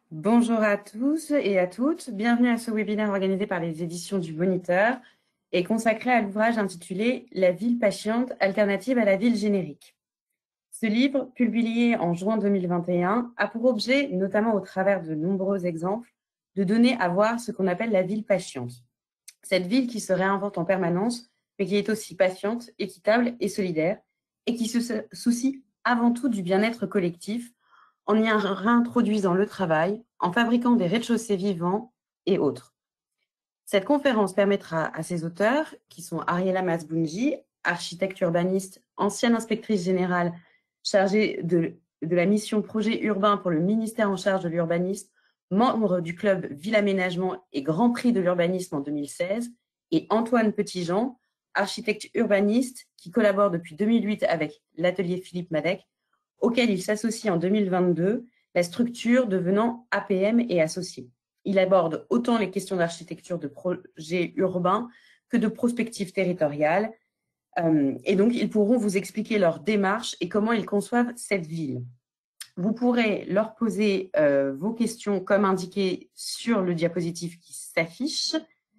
Bonjour à tous et à toutes. Bienvenue à ce webinaire organisé par les éditions du Moniteur et consacré à l'ouvrage intitulé « La ville patiente, alternative à la ville générique ». Ce livre, publié en juin 2021, a pour objet, notamment au travers de nombreux exemples, de donner à voir ce qu'on appelle la ville patiente. Cette ville qui se réinvente en permanence, mais qui est aussi patiente, équitable et solidaire, et qui se soucie avant tout du bien-être collectif, en y réintroduisant le travail, en fabriquant des rez-de-chaussée vivants et autres. Cette conférence permettra à ses auteurs, qui sont Ariela Masbounji, architecte urbaniste, ancienne inspectrice générale chargée de la mission projet urbain pour le ministère en charge de l'urbanisme, membre du club Ville Aménagement et Grand Prix de l'urbanisme en 2016, et Antoine Petitjean, architecte urbaniste qui collabore depuis 2008 avec l'atelier Philippe Madec, auquel il s'associe en 2022, la structure devenant APM et associés. Il aborde autant les questions d'architecture de projet urbain que de prospective territoriale. Et donc, ils pourront vous expliquer leur démarche et comment ils conçoivent cette ville. Vous pourrez leur poser vos questions comme indiqué sur le diapositive qui s'affiche.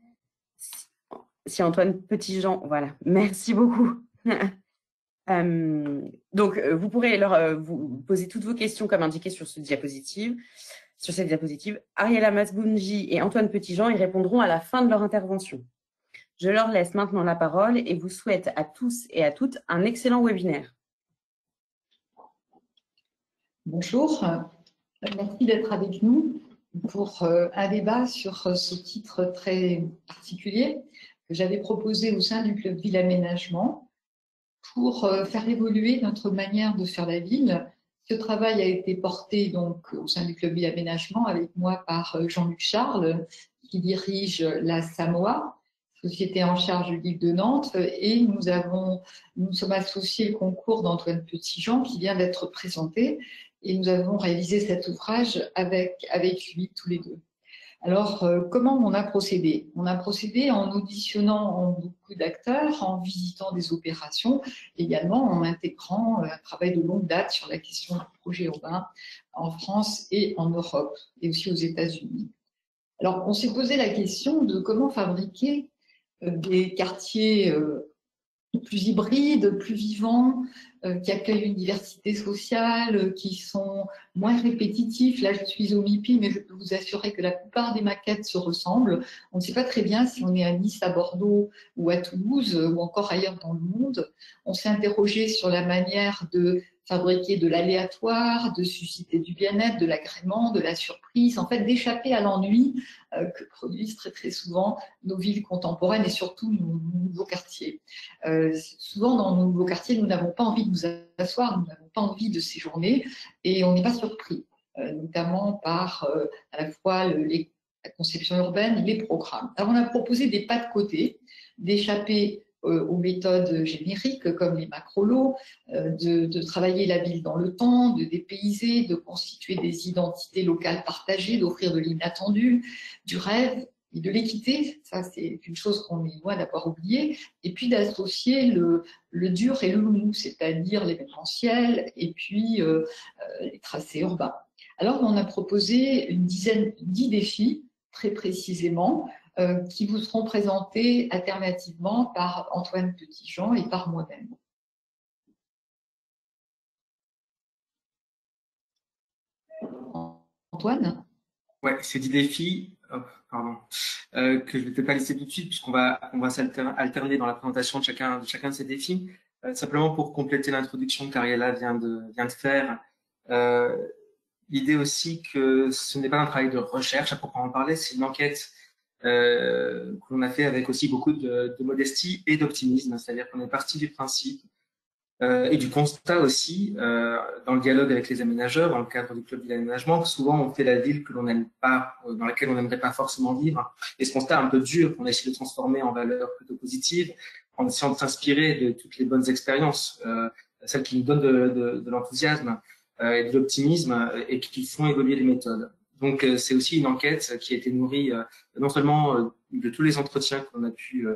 Si Antoine Petitjean, voilà, merci beaucoup. Donc, vous pourrez vous poser toutes vos questions comme indiqué sur cette diapositive. Ariela Masbounji et Antoine Petitjean y répondront à la fin de leur intervention. Je leur laisse maintenant la parole et vous souhaite à tous et à toutes un excellent webinaire. Bonjour, merci d'être avec nous pour un débat sur ce titre très particulier que j'avais proposé au sein du club Ville Aménagement pour faire évoluer notre manière de faire la ville. Ce travail a été porté donc au sein du club Ville Aménagement avec moi par Jean-Luc Charles qui dirige la SAMOA, société en charge du livre de Nantes, et nous sommes associés au concours d'Antoine Petitjean qui vient d'être présenté, et nous avons réalisé cet ouvrage avec lui tous les deux. Alors, comment on a procédé? On a procédé en auditionnant beaucoup d'acteurs, en visitant des opérations, également en intégrant un travail de longue date sur la question du projet urbain en France et en Europe, et aussi aux États-Unis. Alors, on s'est posé la question de comment fabriquer des quartiers plus hybrides, plus vivants, qui accueillent une diversité sociale, qui sont moins répétitifs. Là, je suis au MIPI, mais je peux vous assurer que la plupart des maquettes se ressemblent. On ne sait pas très bien si on est à Nice, à Bordeaux ou à Toulouse ou encore ailleurs dans le monde. On s'est interrogé sur la manière de fabriquer de l'aléatoire, de susciter du bien-être, de l'agrément, de la surprise, en fait d'échapper à l'ennui que produisent très très souvent nos villes contemporaines et surtout nos nouveaux quartiers. Souvent dans nos nouveaux quartiers, nous n'avons pas envie de nous asseoir, nous n'avons pas envie de séjourner et on n'est pas surpris, notamment par à la fois la conception urbaine, les programmes. Alors on a proposé des pas de côté, d'échapper aux méthodes génériques comme les macrolots, de travailler la ville dans le temps, de dépayser, de constituer des identités locales partagées, d'offrir de l'inattendu, du rêve et de l'équité. Ça, c'est une chose qu'on est loin d'avoir oubliée. Et puis d'associer le dur et le mou, c'est-à-dire l'événementiel et puis les tracés urbains. Alors, on a proposé 10 défis, très précisément, qui vous seront présentés alternativement par Antoine Petitjean et par moi-même. Antoine? Ouais, ces 10 défis, que je ne vais peut-être pas lister tout de suite puisqu'on va alterner dans la présentation de chacun de ces défis. Simplement pour compléter l'introduction qu'Ariela vient de faire, l'idée aussi que ce n'est pas un travail de recherche à proprement parler, c'est une enquête que l'on a fait avec aussi beaucoup de modestie et d'optimisme, c'est-à-dire qu'on est parti du principe et du constat aussi, dans le dialogue avec les aménageurs, dans le cadre du club d'aménagement, que souvent on fait la ville que l'on n'aime pas, dans laquelle on n'aimerait pas forcément vivre. Et ce constat un peu dur, qu'on essaie de transformer en valeurs plutôt positives, en essayant de s'inspirer de toutes les bonnes expériences, celles qui nous donnent de l'enthousiasme et de l'optimisme et qui font évoluer les méthodes. Donc c'est aussi une enquête qui a été nourrie non seulement de tous les entretiens qu'on a pu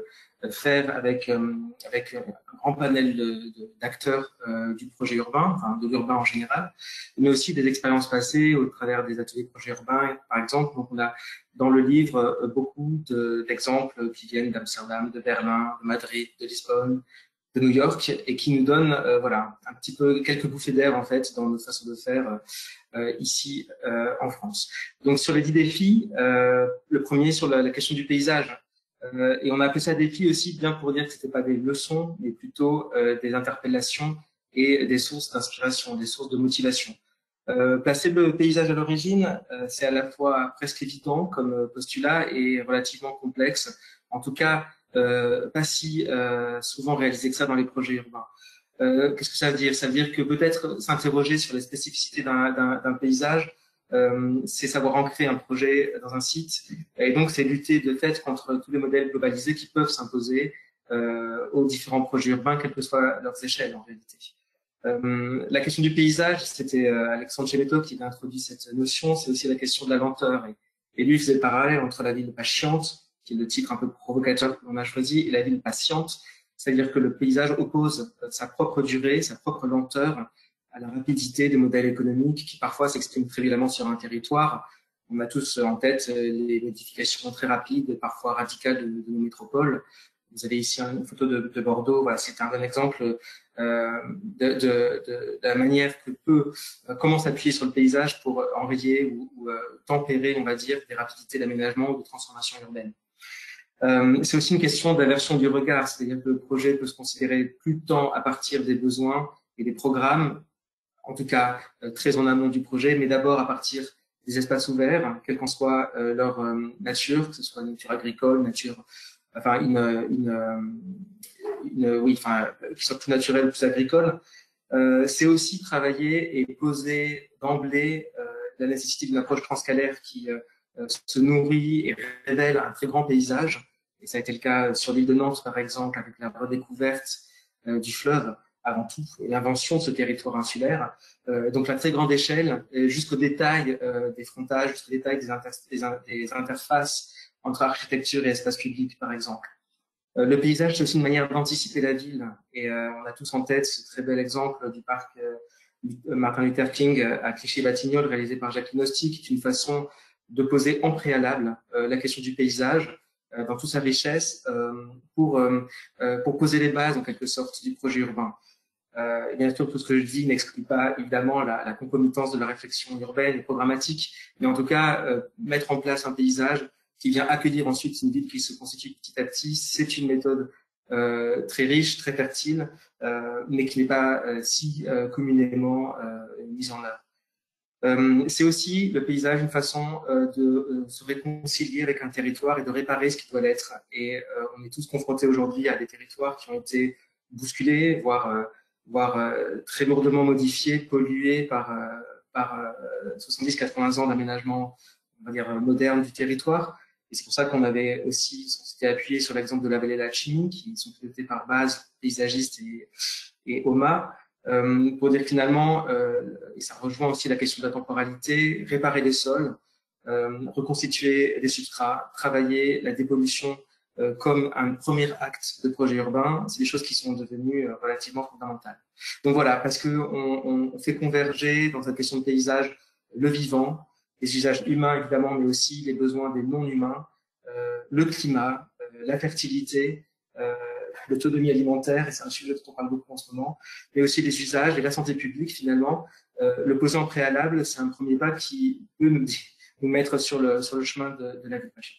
faire avec un grand panel d'acteurs du projet urbain, enfin de l'urbain en général, mais aussi des expériences passées au travers des ateliers projet urbain, par exemple. Donc on a dans le livre beaucoup d'exemples qui viennent d'Amsterdam, de Berlin, de Madrid, de Lisbonne, de New York, et qui nous donnent voilà, un petit peu quelques bouffées d'air en fait dans notre façon de faire ici en France. Donc sur les 10 défis, le premier sur la question du paysage. Et on a appelé ça défi aussi bien pour dire que c'était pas des leçons, mais plutôt des interpellations et des sources d'inspiration, des sources de motivation. Placer le paysage à l'origine, c'est à la fois presque évident comme postulat et relativement complexe. En tout cas, pas si souvent réalisé que ça dans les projets urbains. Qu'est-ce que ça veut dire? Ça veut dire que peut-être s'interroger sur les spécificités d'un paysage, c'est savoir ancrer un projet dans un site, et donc c'est lutter de fait contre tous les modèles globalisés qui peuvent s'imposer aux différents projets urbains, quelles que soient leurs échelles en réalité. La question du paysage, c'était Alexandre Chemetto qui a introduit cette notion, c'est aussi la question de la lenteur. Et lui, il faisait le parallèle entre la ville patiente, qui est le titre un peu provocateur que l'on a choisi, et la ville patiente, c'est-à-dire que le paysage oppose sa propre durée, sa propre lenteur à la rapidité des modèles économiques qui parfois s'expriment très violemment sur un territoire. On a tous en tête les modifications très rapides et parfois radicales de nos métropoles. Vous avez ici une photo de Bordeaux, voilà, c'est un bon exemple de la manière que comment s'appuyer sur le paysage pour enrayer ou tempérer, on va dire, des rapidités d'aménagement ou de transformation urbaine. C'est aussi une question d'aversion du regard, c'est-à-dire que le projet peut se considérer plus tant à partir des besoins et des programmes, en tout cas très en amont du projet, mais d'abord à partir des espaces ouverts, quelle qu'en soit leur nature, que ce soit nature agricole, nature, enfin oui, enfin, qui soit plus naturelle, plus agricole. C'est aussi travailler et poser d'emblée la nécessité d'une approche transcalaire qui se nourrit et révèle un très grand paysage. Et ça a été le cas sur l'île de Nantes, par exemple, avec la redécouverte du fleuve avant tout, et l'invention de ce territoire insulaire. Donc la très grande échelle, jusqu'au détail des frontages, jusqu'au détail des interfaces entre architecture et espace public, par exemple. Le paysage, c'est aussi une manière d'anticiper la ville. Et on a tous en tête ce très bel exemple du parc Martin Luther King à Clichy-Batignolles, réalisé par Jacqueline Hosty, qui est une façon de poser en préalable la question du paysage dans toute sa richesse pour poser les bases, en quelque sorte, du projet urbain. Et bien sûr, tout ce que je dis n'exclut pas évidemment la concomitance de la réflexion urbaine et programmatique, mais en tout cas, mettre en place un paysage qui vient accueillir ensuite une ville qui se constitue petit à petit, c'est une méthode très riche, très fertile, mais qui n'est pas si communément mise en œuvre. C'est aussi le paysage une façon de se réconcilier avec un territoire et de réparer ce qui doit l'être. Et on est tous confrontés aujourd'hui à des territoires qui ont été bousculés, voire très lourdement modifiés, pollués par 70-80 ans d'aménagement, on va dire, moderne du territoire. Et c'est pour ça qu'on s'était appuyé sur l'exemple de la vallée de la Chimie, qui sont pilotés par Base, Paysagiste et OMA, pour dire que finalement, et ça rejoint aussi la question de la temporalité, réparer les sols, reconstituer les substrats, travailler la dépollution comme un premier acte de projet urbain, c'est des choses qui sont devenues relativement fondamentales. Donc voilà, parce qu'on fait converger dans cette question de paysage le vivant, les usages humains évidemment, mais aussi les besoins des non-humains, le climat, la fertilité, l'autonomie alimentaire, et c'est un sujet dont on parle beaucoup en ce moment, mais aussi les usages et la santé publique finalement. Le poser en préalable, c'est un premier pas qui peut nous mettre sur le chemin de la ville patiente.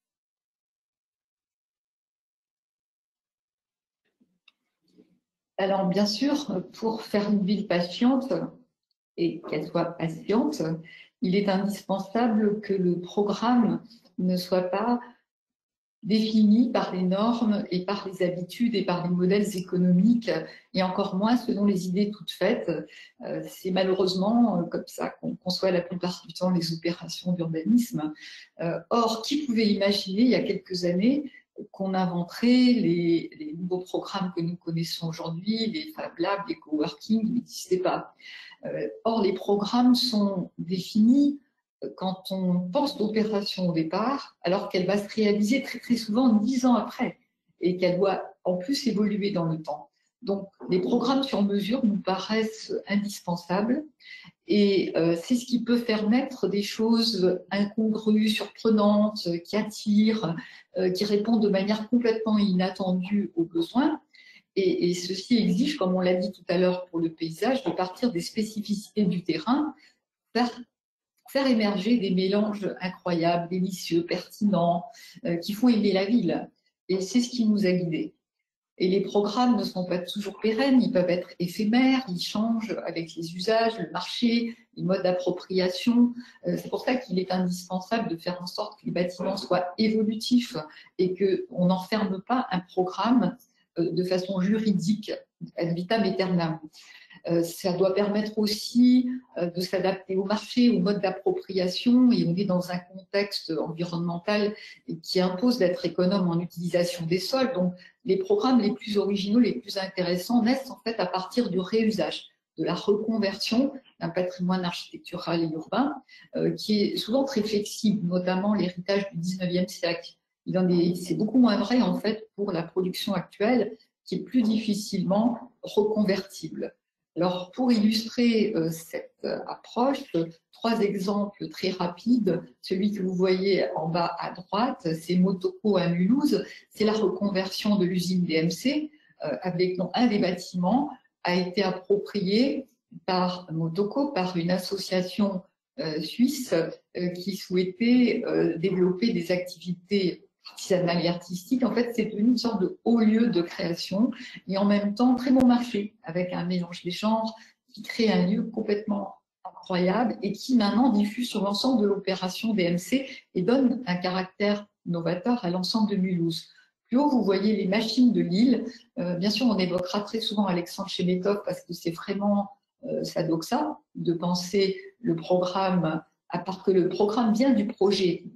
Alors bien sûr, pour faire une ville patiente et qu'elle soit patiente, il est indispensable que le programme ne soit pas défini par les normes et par les habitudes et par les modèles économiques, et encore moins selon les idées toutes faites. C'est malheureusement comme ça qu'on conçoit la plupart du temps les opérations d'urbanisme. Or, qui pouvait imaginer il y a quelques années qu'on inventerait les nouveaux programmes que nous connaissons aujourd'hui, les Fab Labs, les coworking, ils n'existaient pas. Or, les programmes sont définis quand on pense l'opération au départ, alors qu'elle va se réaliser très très souvent 10 ans après. et qu'elle doit en plus évoluer dans le temps. Donc, les programmes sur mesure nous paraissent indispensables et c'est ce qui peut faire naître des choses incongrues, surprenantes, qui attirent, qui répondent de manière complètement inattendue aux besoins. Et ceci exige, comme on l'a dit tout à l'heure pour le paysage, de partir des spécificités du terrain, faire émerger des mélanges incroyables, délicieux, pertinents, qui font aimer la ville. Et c'est ce qui nous a guidés. Et les programmes ne sont pas toujours pérennes, ils peuvent être éphémères, ils changent avec les usages, le marché, les modes d'appropriation. C'est pour ça qu'il est indispensable de faire en sorte que les bâtiments soient évolutifs et qu'on n'enferme pas un programme de façon juridique, ad vitam aeternam. Ça doit permettre aussi de s'adapter au marché, au mode d'appropriation, et on est dans un contexte environnemental qui impose d'être économe en utilisation des sols. Donc, les programmes les plus originaux, les plus intéressants naissent en fait à partir du réusage, de la reconversion d'un patrimoine architectural et urbain qui est souvent très flexible, notamment l'héritage du 19e siècle. C'est beaucoup moins vrai en fait pour la production actuelle qui est plus difficilement reconvertible. Alors, pour illustrer cette approche, 3 exemples très rapides. Celui que vous voyez en bas à droite, c'est Motoko à Mulhouse. C'est la reconversion de l'usine DMC, avec dont un des bâtiments a été approprié par Motoko, par une association suisse qui souhaitait développer des activités artisanale et artistique. En fait, c'est devenu une sorte de haut lieu de création et en même temps très bon marché, avec un mélange des genres qui crée un lieu complètement incroyable et qui maintenant diffuse sur l'ensemble de l'opération DMC et donne un caractère novateur à l'ensemble de Mulhouse. Plus haut, vous voyez les machines de Lille. Bien sûr, on évoquera très souvent Alexandre Chemetov parce que c'est vraiment sa doxa de penser le programme, à part que le programme vient du projet.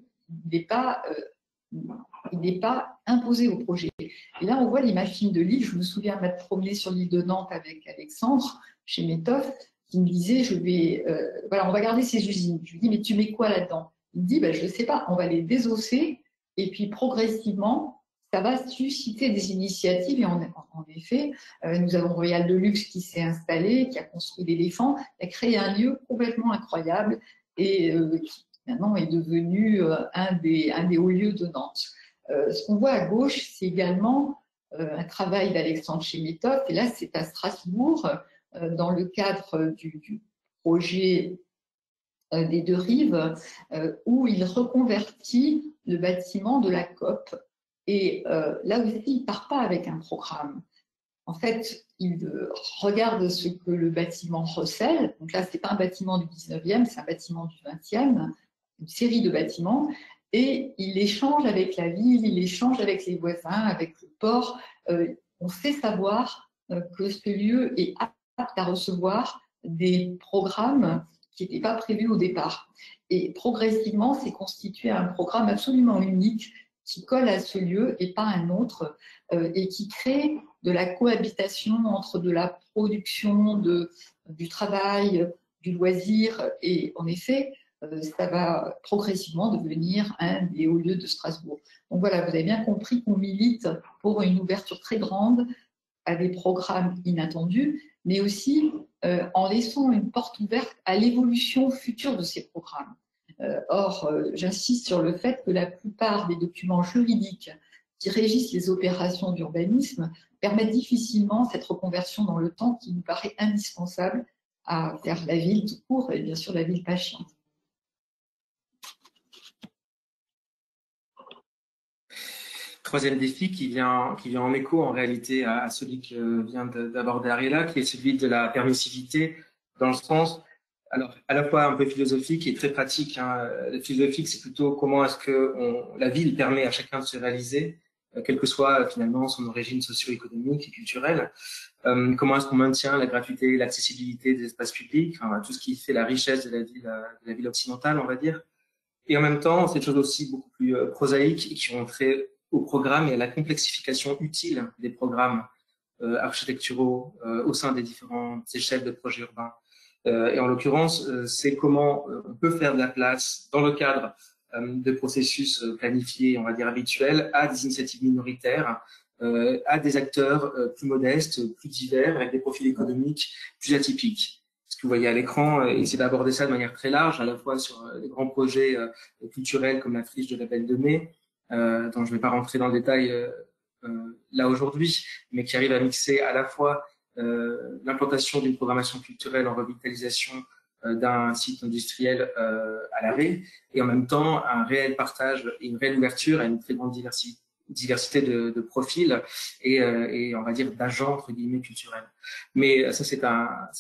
Il n'est pas imposé au projet. Et là, on voit les machines de Lille. Je me souviens m'être promenée sur l'île de Nantes avec Alexandre, chez Métoff, qui me disait, voilà, on va garder ces usines. Je lui dis, mais tu mets quoi là-dedans? Il me dit, ben, je ne sais pas, on va les désosser et puis progressivement, ça va susciter des initiatives. Et en effet, nous avons Royal Deluxe qui s'est installé, qui a construit l'éléphant, a créé un lieu complètement incroyable et qui maintenant est devenu un des hauts lieux de Nantes. Ce qu'on voit à gauche, c'est également un travail d'Alexandre Chemetov, et là c'est à Strasbourg, dans le cadre du projet des Deux Rives, où il reconvertit le bâtiment de la COP. Et là aussi, il ne part pas avec un programme. En fait, il regarde ce que le bâtiment recèle. Donc là, ce n'est pas un bâtiment du 19e, c'est un bâtiment du 20e, une série de bâtiments, et il échange avec la ville, il échange avec les voisins, avec le port. On sait savoir que ce lieu est apte à recevoir des programmes qui n'étaient pas prévus au départ. Et progressivement, c'est constitué un programme absolument unique qui colle à ce lieu et pas un autre, et qui crée de la cohabitation entre de la production, du travail, du loisir, et en effet, ça va progressivement devenir un des hauts lieux de Strasbourg. Donc voilà, vous avez bien compris qu'on milite pour une ouverture très grande à des programmes inattendus, mais aussi en laissant une porte ouverte à l'évolution future de ces programmes. Or, j'insiste sur le fait que la plupart des documents juridiques qui régissent les opérations d'urbanisme permettent difficilement cette reconversion dans le temps qui nous paraît indispensable à faire la ville tout court et bien sûr la ville patiente. Troisième défi qui vient en écho en réalité à celui que vient d'aborder Ariella, qui est celui de la permissivité, dans le sens, alors à la fois un peu philosophique et très pratique. Hein. Le philosophique, c'est plutôt comment est-ce que la ville permet à chacun de se réaliser, quelle que soit finalement son origine socio-économique et culturelle. Comment est-ce qu'on maintient la gratuité, l'accessibilité des espaces publics, enfin, tout ce qui fait la richesse de la ville occidentale, on va dire. Et en même temps, c'est des choses aussi beaucoup plus prosaïques et qui ont trait au programme et à la complexification utile des programmes architecturaux au sein des différentes échelles de projets urbains. Et en l'occurrence, c'est comment on peut faire de la place dans le cadre de processus planifiés, on va dire habituels, à des initiatives minoritaires à des acteurs plus modestes, plus divers, avec des profils économiques plus atypiques. Ce que vous voyez à l'écran, essayer d'aborder ça de manière très large, à la fois sur des grands projets culturels comme la friche de la Belle de Mai, dont je ne vais pas rentrer dans le détail là aujourd'hui, mais qui arrive à mixer à la fois l'implantation d'une programmation culturelle en revitalisation d'un site industriel à l'arrêt, et en même temps un réel partage et une réelle ouverture à une très grande diversité de profils et on va dire d'agents entre guillemets culturels. Mais ça c'est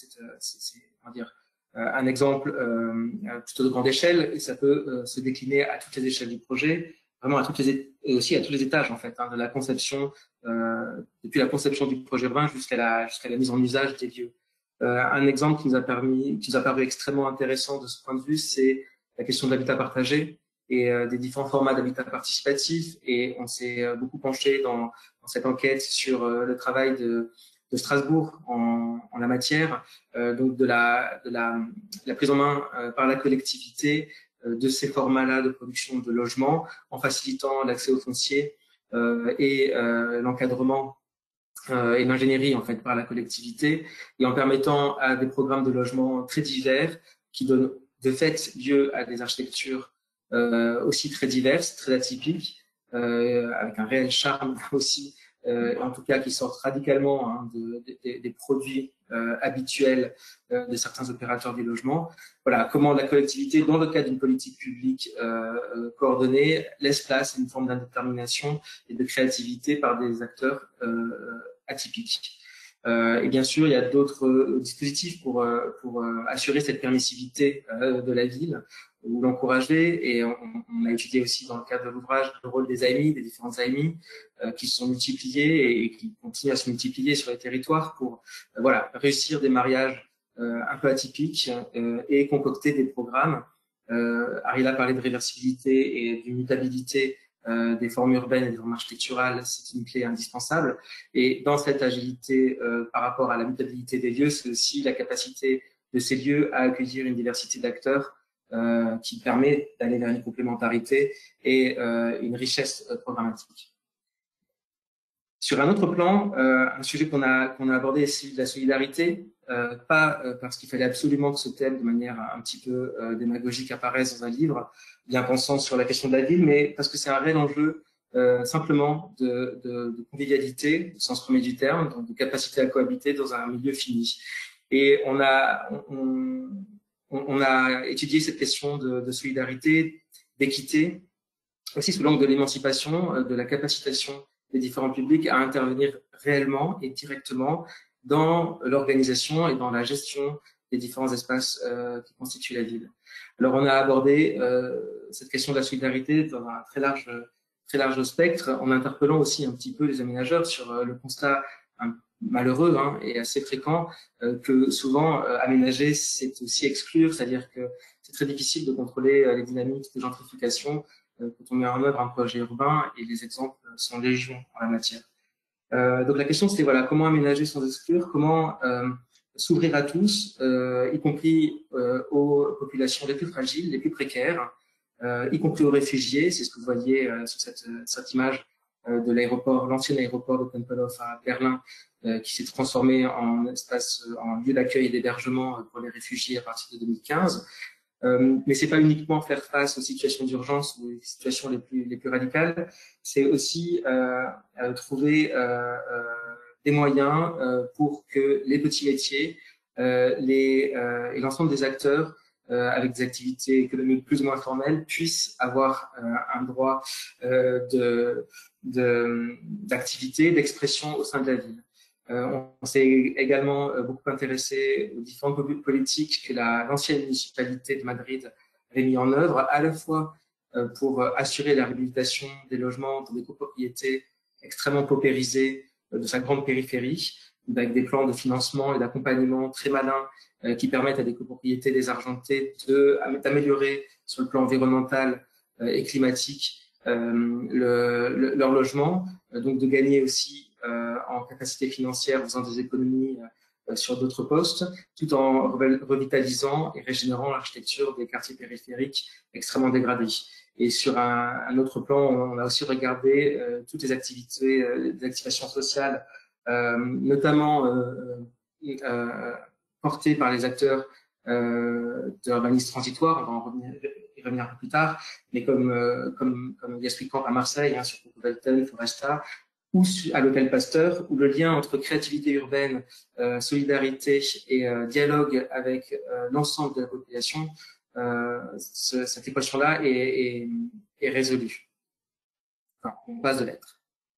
on va dire un exemple plutôt de grande échelle, et ça peut se décliner à toutes les échelles du projet, vraiment à et aussi à tous les étages en fait, de la conception, depuis la conception du projet urbain jusqu'à la mise en usage des lieux. Un exemple qui nous a paru extrêmement intéressant de ce point de vue, c'est la question de l'habitat partagé et des différents formats d'habitat participatif. Et on s'est beaucoup penché dans cette enquête sur le travail de Strasbourg en la matière, donc de la prise en main par la collectivité de ces formats-là de production de logements, en facilitant l'accès au foncier et l'encadrement et l'ingénierie en fait par la collectivité, et en permettant à des programmes de logement très divers qui donnent de fait lieu à des architectures aussi très diverses, très atypiques, avec un réel charme aussi, en tout cas qui sortent radicalement des produits habituels de certains opérateurs du logement. Voilà, comment la collectivité, dans le cadre d'une politique publique coordonnée, laisse place à une forme d'indétermination et de créativité par des acteurs atypiques. Et bien sûr, il y a d'autres dispositifs pour assurer cette permissivité de la ville ou l'encourager. Et on a étudié aussi dans le cadre de l'ouvrage le rôle des AMI, des différentes AMI, qui se sont multipliées et qui continuent à se multiplier sur les territoires pour voilà, réussir des mariages un peu atypiques et concocter des programmes. Ariela parlait de réversibilité et de mutabilité des formes urbaines et des formes architecturales, c'est une clé indispensable. Et dans cette agilité par rapport à la mutabilité des lieux, c'est aussi la capacité de ces lieux à accueillir une diversité d'acteurs qui permet d'aller vers une complémentarité et une richesse programmatique. Sur un autre plan, un sujet qu'on a abordé est celui de la solidarité, pas parce qu'il fallait absolument que ce thème, de manière un petit peu démagogique, apparaisse dans un livre bien pensant sur la question de la ville, mais parce que c'est un réel enjeu simplement de convivialité, au sens premier du terme, donc de capacité à cohabiter dans un milieu fini. Et on a étudié cette question de solidarité, d'équité, aussi sous l'angle de l'émancipation, de la capacitation des différents publics à intervenir réellement et directement dans l'organisation et dans la gestion des différents espaces qui constituent la ville. Alors, on a abordé cette question de la solidarité dans un très large spectre, en interpellant aussi un petit peu les aménageurs sur le constat malheureux et assez fréquent que souvent aménager, c'est aussi exclure, c'est-à-dire que c'est très difficile de contrôler les dynamiques de gentrification quand on met en œuvre un projet urbain, et les exemples sont légion en la matière. Donc la question c'est voilà, comment aménager sans exclure, comment s'ouvrir à tous, y compris aux populations les plus fragiles, les plus précaires, y compris aux réfugiés. C'est ce que vous voyez sur cette image de l'aéroport, l'ancien aéroport de Tempelhof à Berlin, qui s'est transformé en espace, en lieu d'accueil et d'hébergement pour les réfugiés à partir de 2015. Mais c'est pas uniquement faire face aux situations d'urgence ou aux situations les plus radicales, c'est aussi trouver des moyens pour que les petits métiers et l'ensemble des acteurs avec des activités économiques plus ou moins formelles puissent avoir un droit d'activité, d'expression au sein de la ville. On s'est également beaucoup intéressé aux différentes politiques que l'ancienne municipalité de Madrid avait mis en œuvre, à la fois pour assurer la réhabilitation des logements dans des copropriétés extrêmement paupérisées de sa grande périphérie, avec des plans de financement et d'accompagnement très malins qui permettent à des copropriétés désargentées d'améliorer sur le plan environnemental et climatique leur logement, donc de gagner aussi en capacité financière, en faisant des économies sur d'autres postes, tout en revitalisant et régénérant l'architecture des quartiers périphériques extrêmement dégradés. Et sur un autre plan, on a aussi regardé toutes les activités, des activations sociales, notamment portées par les acteurs d'urbanisme transitoire. On va y revenir un peu plus tard, mais comme Gatsby Camp à Marseille, hein, sur Velten, Foresta, ou à l'Hôtel Pasteur, où le lien entre créativité urbaine, solidarité et dialogue avec l'ensemble de la population, cette équation-là est résolue. Enfin, en base de lettres.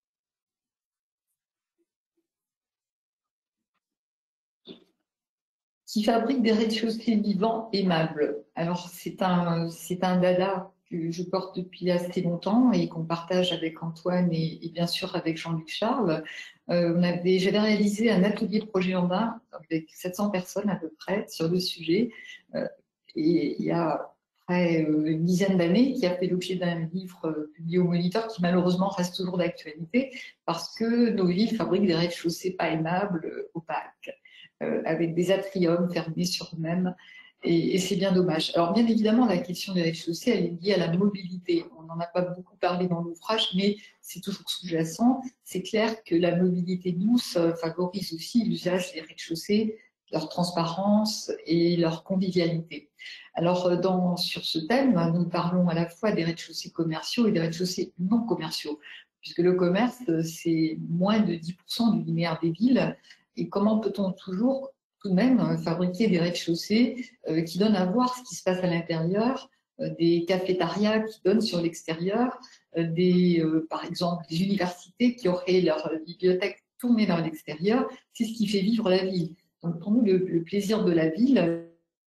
Qui fabrique des rez-de-chaussée vivants aimables. Alors, c'est un dada que je porte depuis assez longtemps et qu'on partage avec Antoine et bien sûr avec Jean-Luc Charles. J'avais réalisé un atelier de projet urbain avec 700 personnes à peu près sur le sujet. Et il y a près une dizaine d'années, qui a fait l'objet d'un livre publié au Moniteur qui malheureusement reste toujours d'actualité parce que nos villes fabriquent des rez-de-chaussée pas aimables, opaques, avec des atriums fermés sur eux-mêmes. Et c'est bien dommage. Alors, bien évidemment, la question des rez-de-chaussée, elle est liée à la mobilité. On n'en a pas beaucoup parlé dans l'ouvrage, mais c'est toujours sous-jacent. C'est clair que la mobilité douce favorise aussi l'usage des rez-de-chaussée, leur transparence et leur convivialité. Alors, sur ce thème, nous parlons à la fois des rez-de-chaussée commerciaux et des rez-de-chaussée non commerciaux, puisque le commerce, c'est moins de 10% du linéaire des villes. Et comment peut-on toujours tout de même fabriquer des rez-de-chaussée qui donnent à voir ce qui se passe à l'intérieur, des cafétérias qui donnent sur l'extérieur, par exemple des universités qui auraient leur bibliothèque tournée vers l'extérieur. C'est ce qui fait vivre la ville. Donc pour nous, le plaisir de la ville.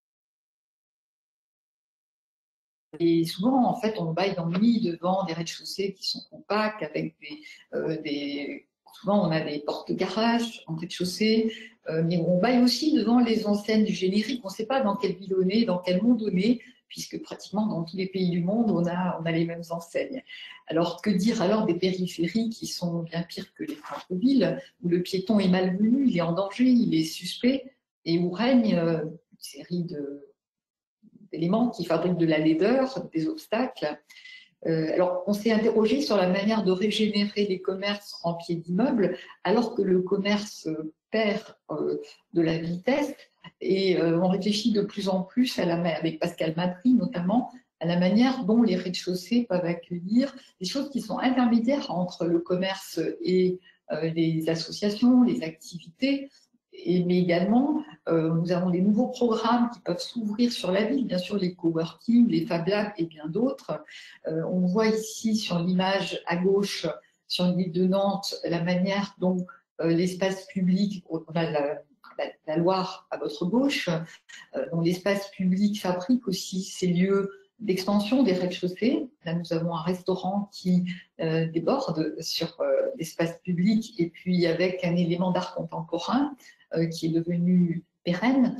Et souvent, en fait, on baille d'ennui devant des rez-de-chaussée qui sont compacts, avec souvent, on a des portes-garages en rez-de-chaussée, mais on baille aussi devant les enseignes du générique. On ne sait pas dans quelle ville on est, dans quel monde on est, puisque pratiquement dans tous les pays du monde, on a les mêmes enseignes. Alors, que dire alors des périphéries qui sont bien pires que les centres-villes, où le piéton est malvenu, il est en danger, il est suspect, et où règne une série d'éléments qui fabriquent de la laideur, des obstacles. Alors, on s'est interrogé sur la manière de régénérer les commerces en pied d'immeuble, alors que le commerce perd de la vitesse. Et on réfléchit de plus en plus, avec Pascal Matry notamment, à la manière dont les rez-de-chaussée peuvent accueillir des choses qui sont intermédiaires entre le commerce et les associations, les activités. Mais également, nous avons des nouveaux programmes qui peuvent s'ouvrir sur la ville, bien sûr les coworking, les Fab Labs et bien d'autres. On voit ici sur l'image à gauche, sur l'île de Nantes, la manière dont l'espace public, on a la Loire à votre gauche, dont l'espace public fabrique aussi ces lieux d'extension des rez-de-chaussée. Là, nous avons un restaurant qui déborde sur l'espace public et puis avec un élément d'art contemporain qui est devenu pérenne.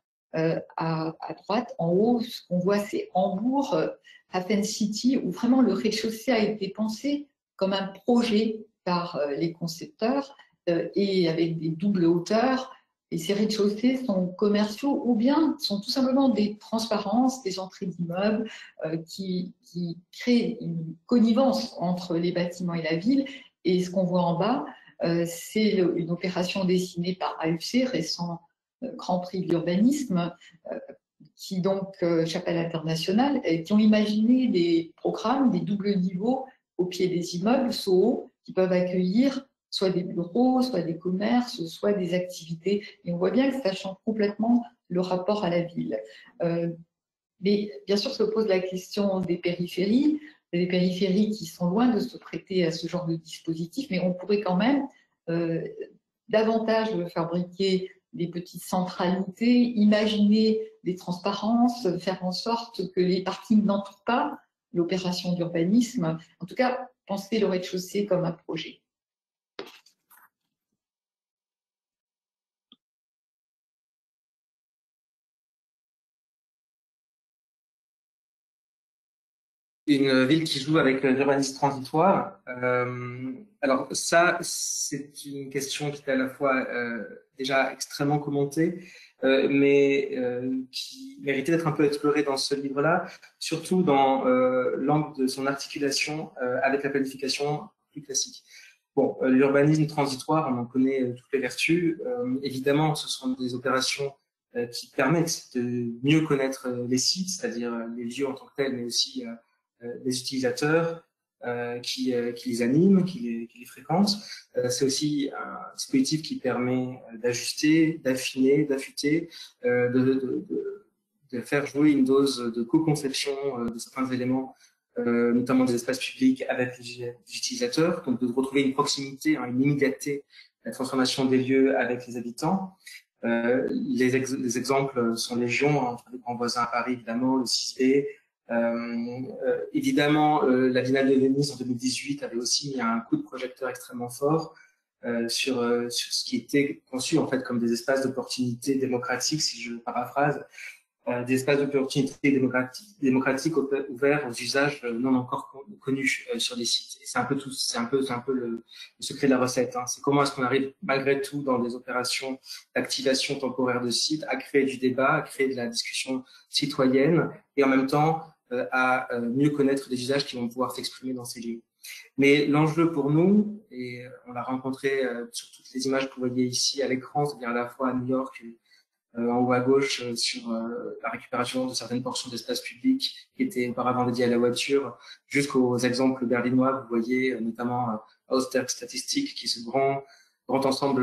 À droite, en haut, ce qu'on voit, c'est Hambourg, Hafen City, où vraiment le rez-de-chaussée a été pensé comme un projet par les concepteurs et avec des doubles hauteurs. Et ces rez-de-chaussée sont commerciaux ou bien sont tout simplement des transparences, des entrées d'immeubles qui créent une connivence entre les bâtiments et la ville. Et ce qu'on voit en bas, c'est une opération dessinée par AUC, récent Grand Prix de l'urbanisme, qui donc Chapelle Internationale, qui ont imaginé des programmes, des doubles niveaux au pied des immeubles, SOHO, qui peuvent accueillir soit des bureaux, soit des commerces, soit des activités. Et on voit bien que ça change complètement le rapport à la ville. Mais bien sûr se pose la question des périphéries qui sont loin de se prêter à ce genre de dispositif, mais on pourrait quand même davantage fabriquer des petites centralités, imaginer des transparences, faire en sorte que les parkings n'entourent pas l'opération d'urbanisme. En tout cas, penser le rez-de-chaussée comme un projet. Une ville qui joue avec l'urbanisme transitoire. Alors ça, c'est une question qui est à la fois déjà extrêmement commentée, mais qui méritait d'être un peu explorée dans ce livre-là, surtout dans l'angle de son articulation avec la planification plus classique. Bon, l'urbanisme transitoire, on en connaît toutes les vertus. Évidemment, ce sont des opérations qui permettent de mieux connaître les sites, c'est-à-dire les lieux en tant que tels, mais aussi les utilisateurs qui les animent, qui les fréquentent. C'est aussi un dispositif qui permet d'ajuster, d'affiner, d'affûter, de faire jouer une dose de co-conception de certains éléments, notamment des espaces publics avec les utilisateurs, donc de retrouver une proximité, une immédiateté, la transformation des lieux avec les habitants. Les exemples sont légion, entre les grands voisins à Paris, évidemment, le 6B. Évidemment, la Biennale de Venise en 2018 avait aussi mis un coup de projecteur extrêmement fort sur ce qui était conçu en fait comme des espaces d'opportunité démocratiques, si je paraphrase, des espaces d'opportunité démocratique ouverts aux usages non encore connus sur des sites. Et c'est un peu tout, c'est un peu le secret de la recette. Hein. C'est comment est-ce qu'on arrive malgré tout dans des opérations d'activation temporaire de sites à créer du débat, à créer de la discussion citoyenne et en même temps à mieux connaître des usages qui vont pouvoir s'exprimer dans ces lieux. Mais l'enjeu pour nous, et on l'a rencontré sur toutes les images que vous voyez ici à l'écran, c'est-à-dire à la fois à New York, en haut à gauche, sur la récupération de certaines portions d'espace public qui étaient auparavant dédiées à la voiture, jusqu'aux exemples berlinois, vous voyez notamment Aussterk Statistik, qui est ce grand ensemble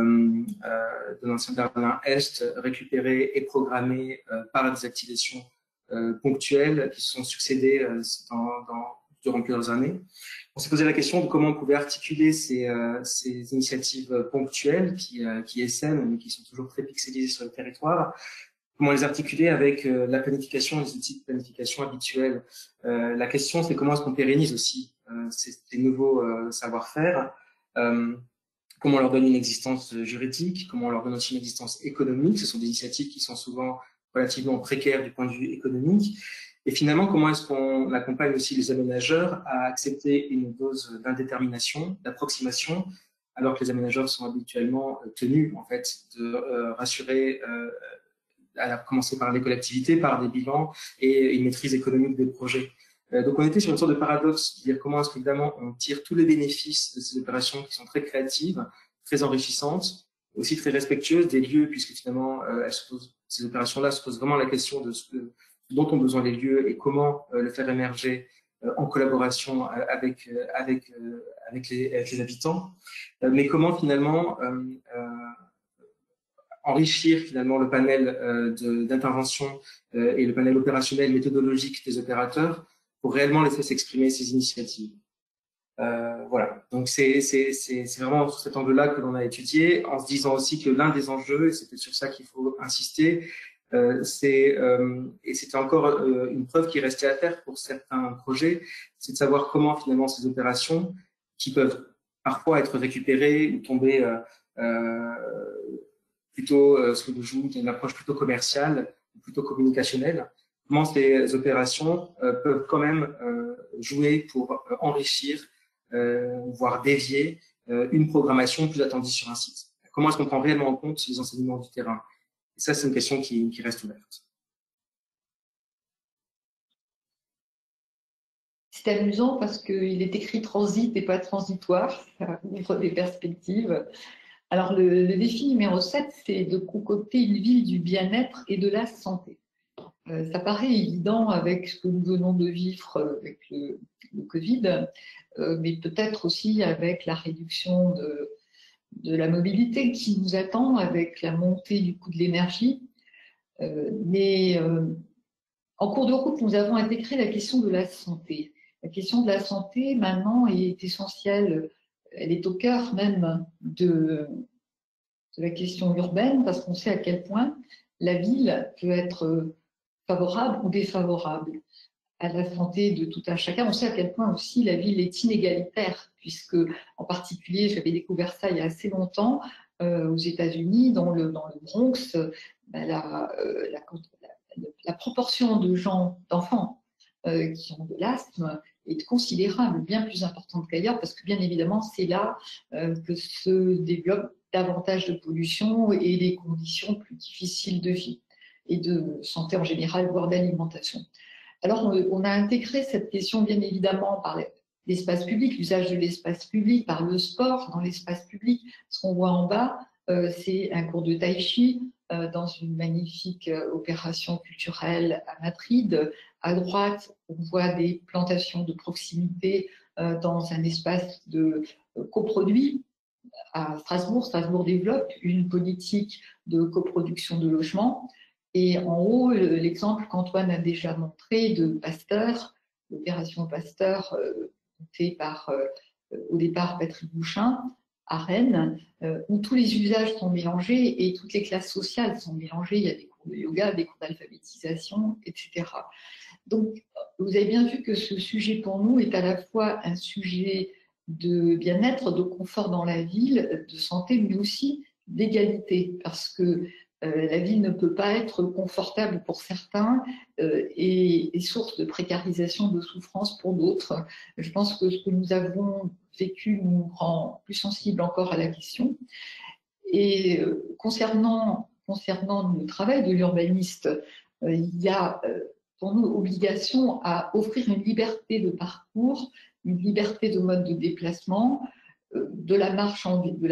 de l'ancien Berlin-Est, récupéré et programmé par des activations ponctuelles qui se sont succédées durant plusieurs années. On s'est posé la question de comment on pouvait articuler ces initiatives ponctuelles qui essaiment, mais qui sont toujours très pixelisées sur le territoire. Comment les articuler avec la planification, les outils de planification habituels. La question, c'est comment est-ce qu'on pérennise aussi ces nouveaux savoir-faire. Comment on leur donne une existence juridique, comment on leur donne aussi une existence économique. Ce sont des initiatives qui sont souvent relativement précaires du point de vue économique. Et finalement, comment est-ce qu'on accompagne aussi les aménageurs à accepter une dose d'indétermination, d'approximation, alors que les aménageurs sont habituellement tenus en fait de rassurer, à commencer par les collectivités, par des bilans et une maîtrise économique des projets. Donc on était sur une sorte de paradoxe, de dire comment est-ce qu'évidemment on tire tous les bénéfices de ces opérations qui sont très créatives, très enrichissantes, aussi très respectueuses des lieux, puisque finalement ces opérations-là se posent vraiment la question de ce dont ont besoin les lieux et comment le faire émerger en collaboration avec les habitants, mais comment finalement enrichir finalement le panel d'intervention et le panel opérationnel méthodologique des opérateurs pour réellement laisser s'exprimer ces initiatives. Voilà, donc c'est vraiment sur cet angle-là que l'on a étudié, en se disant aussi que l'un des enjeux, et c'est sur ça qu'il faut insister, et c'était encore une preuve qui restait à faire pour certains projets, c'est de savoir comment finalement ces opérations, qui peuvent parfois être récupérées ou tomber plutôt sous le joug d'une approche plutôt commerciale, plutôt communicationnelle, comment ces opérations peuvent quand même jouer pour enrichir, voire dévier une programmation plus attendue sur un site. Comment est-ce qu'on prend réellement en compte les enseignements du terrain? Et ça, c'est une question qui reste ouverte. C'est amusant parce qu'il est écrit transit et pas transitoire, ça ouvre des perspectives. Alors, le défi numéro 7, c'est de concocter une ville du bien-être et de la santé. Ça paraît évident avec ce que nous venons de vivre avec le Covid, mais peut-être aussi avec la réduction de la mobilité qui nous attend, avec la montée du coût de l'énergie. Mais en cours de route, nous avons intégré la question de la santé. La question de la santé, maintenant, est essentielle. Elle est au cœur même de la question urbaine, parce qu'on sait à quel point la ville peut être favorable ou défavorable à la santé de tout un chacun. On sait à quel point aussi la ville est inégalitaire, puisque en particulier, j'avais découvert ça il y a assez longtemps, aux États-Unis, dans le Bronx, la proportion de d'enfants qui ont de l'asthme est considérable, bien plus importante qu'ailleurs, parce que bien évidemment, c'est là que se développe davantage de pollution et des conditions plus difficiles de vie et de santé en général, voire d'alimentation. Alors, on a intégré cette question, bien évidemment, par l'espace public, l'usage de l'espace public, par le sport dans l'espace public. Ce qu'on voit en bas, c'est un cours de tai chi dans une magnifique opération culturelle à Madrid. À droite, on voit des plantations de proximité dans un espace de coproduit à Strasbourg. Strasbourg développe une politique de coproduction de logements. Et en haut, l'exemple qu'Antoine a déjà montré de Pasteur, l'opération Pasteur montée par, au départ, Patrick Bouchain, à Rennes, où tous les usages sont mélangés et toutes les classes sociales sont mélangées. Il y a des cours de yoga, des cours d'alphabétisation, etc. Donc, vous avez bien vu que ce sujet pour nous est à la fois un sujet de bien-être, de confort dans la ville, de santé, mais aussi d'égalité, parce que la ville ne peut pas être confortable pour certains et source de précarisation, de souffrance pour d'autres. Je pense que ce que nous avons vécu nous rend plus sensibles encore à la question. Et concernant le travail de l'urbaniste, il y a pour nous obligation à offrir une liberté de parcours, une liberté de mode de déplacement, de la marche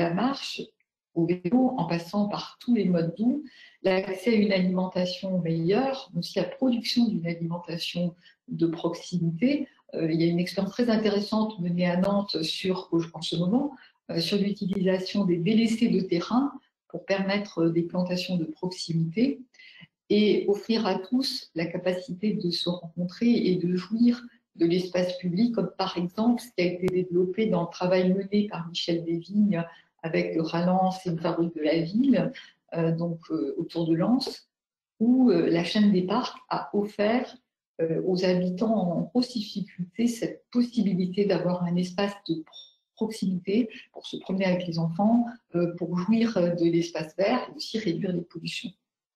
au vélo, en passant par tous les modes doux, l'accès à une alimentation meilleure, mais aussi la production d'une alimentation de proximité. Il y a une expérience très intéressante menée à Nantes en ce moment sur l'utilisation des délaissés de terrain pour permettre des plantations de proximité et offrir à tous la capacité de se rencontrer et de jouir de l'espace public, comme par exemple ce qui a été développé dans le travail mené par Michel Desvignes avec Rallens et une fabrique de la ville, autour de Lens, où la chaîne des parcs a offert aux habitants en grosse difficulté cette possibilité d'avoir un espace de proximité pour se promener avec les enfants, pour jouir de l'espace vert et aussi réduire les pollutions.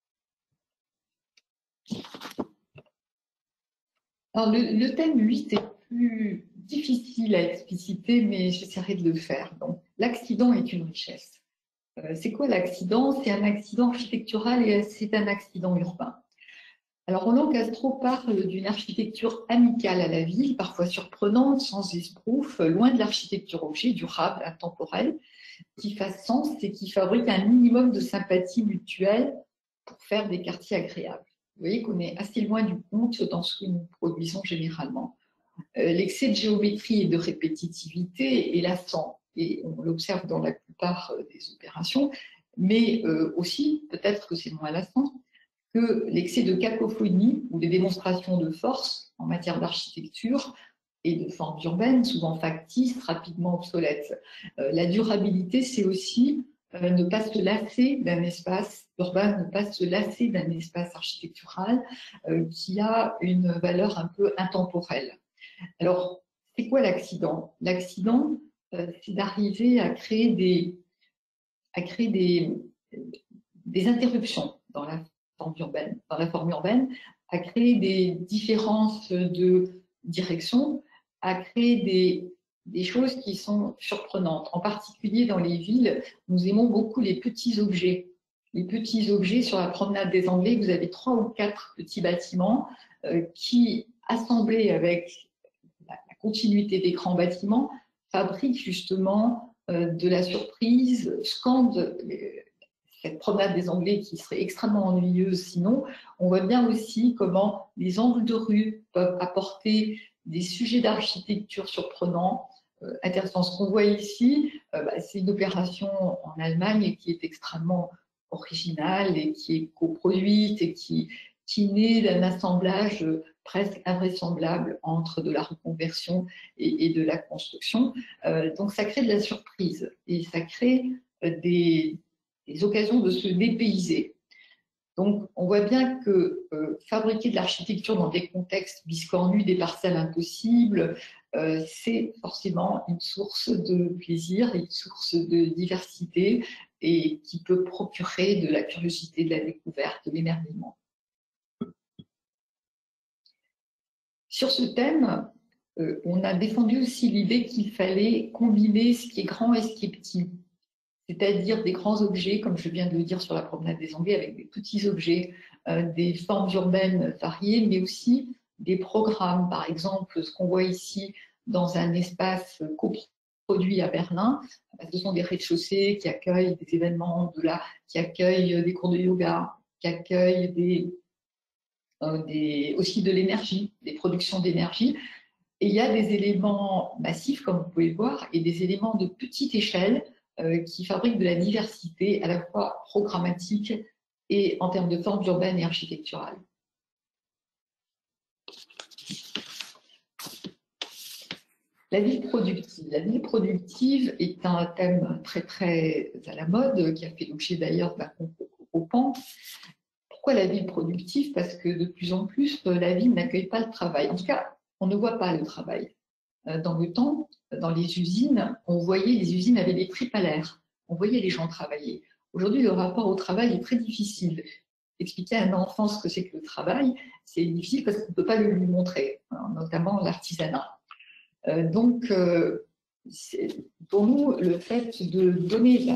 Alors, le thème 8 est plus difficile à expliciter, mais j'essaierai de le faire. Donc, l'accident est une richesse. C'est quoi l'accident? C'est un accident architectural et c'est un accident urbain. Alors, Roland Castro parle d'une architecture amicale à la ville, parfois surprenante, sans esbrouf, loin de l'architecture objet, durable, intemporelle, qui fasse sens et qui fabrique un minimum de sympathie mutuelle pour faire des quartiers agréables. Vous voyez qu'on est assez loin du compte dans ce que nous produisons généralement. L'excès de géométrie et de répétitivité est lassant, et on l'observe dans la plupart des opérations, mais aussi, peut-être que c'est moins lassant, que l'excès de cacophonie ou des démonstrations de force en matière d'architecture et de formes urbaines, souvent factices, rapidement obsolètes. La durabilité, c'est aussi ne pas se lasser d'un espace urbain, ne pas se lasser d'un espace architectural qui a une valeur un peu intemporelle. Alors, c'est quoi l'accident? L'accident, c'est d'arriver à créer des interruptions dans la forme urbaine, à créer des différences de direction, à créer des choses qui sont surprenantes. En particulier dans les villes, nous aimons beaucoup les petits objets. Les petits objets sur la promenade des Anglais, vous avez 3 ou 4 petits bâtiments qui, assemblés avec la continuité des grands bâtiments, fabriquent justement de la surprise, scandent cette promenade des Anglais qui serait extrêmement ennuyeuse sinon. On voit bien aussi comment les angles de rue peuvent apporter des sujets d'architecture surprenants, intéressants. Ce qu'on voit ici, c'est une opération en Allemagne qui est extrêmement originale et qui est coproduite et qui naît d'un assemblage presque invraisemblable entre de la reconversion et de la construction. Donc ça crée de la surprise et ça crée des occasions de se dépayser. Donc, on voit bien que fabriquer de l'architecture dans des contextes biscornus, des parcelles impossibles, c'est forcément une source de plaisir, une source de diversité et qui peut procurer de la curiosité, de la découverte, de l'émerveillement. Sur ce thème, on a défendu aussi l'idée qu'il fallait combiner ce qui est grand et ce qui est petit, c'est-à-dire des grands objets, comme je viens de le dire sur la promenade des Anglais, avec des petits objets, des formes urbaines variées, mais aussi des programmes. Par exemple, ce qu'on voit ici dans un espace coproduit à Berlin, ce sont des rez-de-chaussée qui accueillent des événements de l'art, qui accueillent des cours de yoga, qui accueillent aussi de l'énergie, des productions d'énergie. Et il y a des éléments massifs, comme vous pouvez le voir, et des éléments de petite échelle qui fabriquent de la diversité à la fois programmatique et en termes de formes urbaines et architecturales. La ville productive. La ville productive est un thème très très à la mode, qui a fait l'objet d'ailleurs d'un concours au PAN. Pourquoi la ville productive? Parce que de plus en plus, la ville n'accueille pas le travail. En tout cas, on ne voit pas le travail. Dans le temps, dans les usines, on voyait les usines avaient des tripes à l'air. On voyait les gens travailler. Aujourd'hui, le rapport au travail est très difficile. Expliquer à un enfant ce que c'est que le travail, c'est difficile parce qu'on ne peut pas le lui montrer, notamment l'artisanat. Donc, pour nous, le fait de donner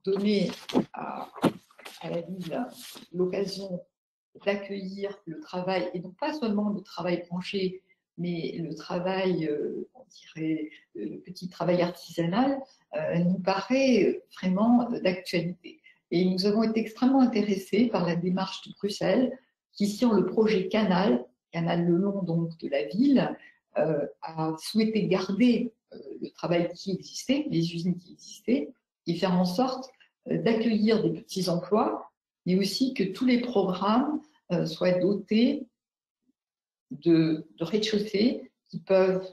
à la ville l'occasion d'accueillir le travail, et donc pas seulement le travail plancher, mais le travail, on dirait, le petit travail artisanal, nous paraît vraiment d'actualité. Et nous avons été extrêmement intéressés par la démarche de Bruxelles, qui, sur le projet Canal le long donc de la ville, a souhaité garder le travail qui existait, les usines qui existaient, et faire en sorte d'accueillir des petits emplois, mais aussi que tous les programmes soient dotés de rez-de-chaussée qui peuvent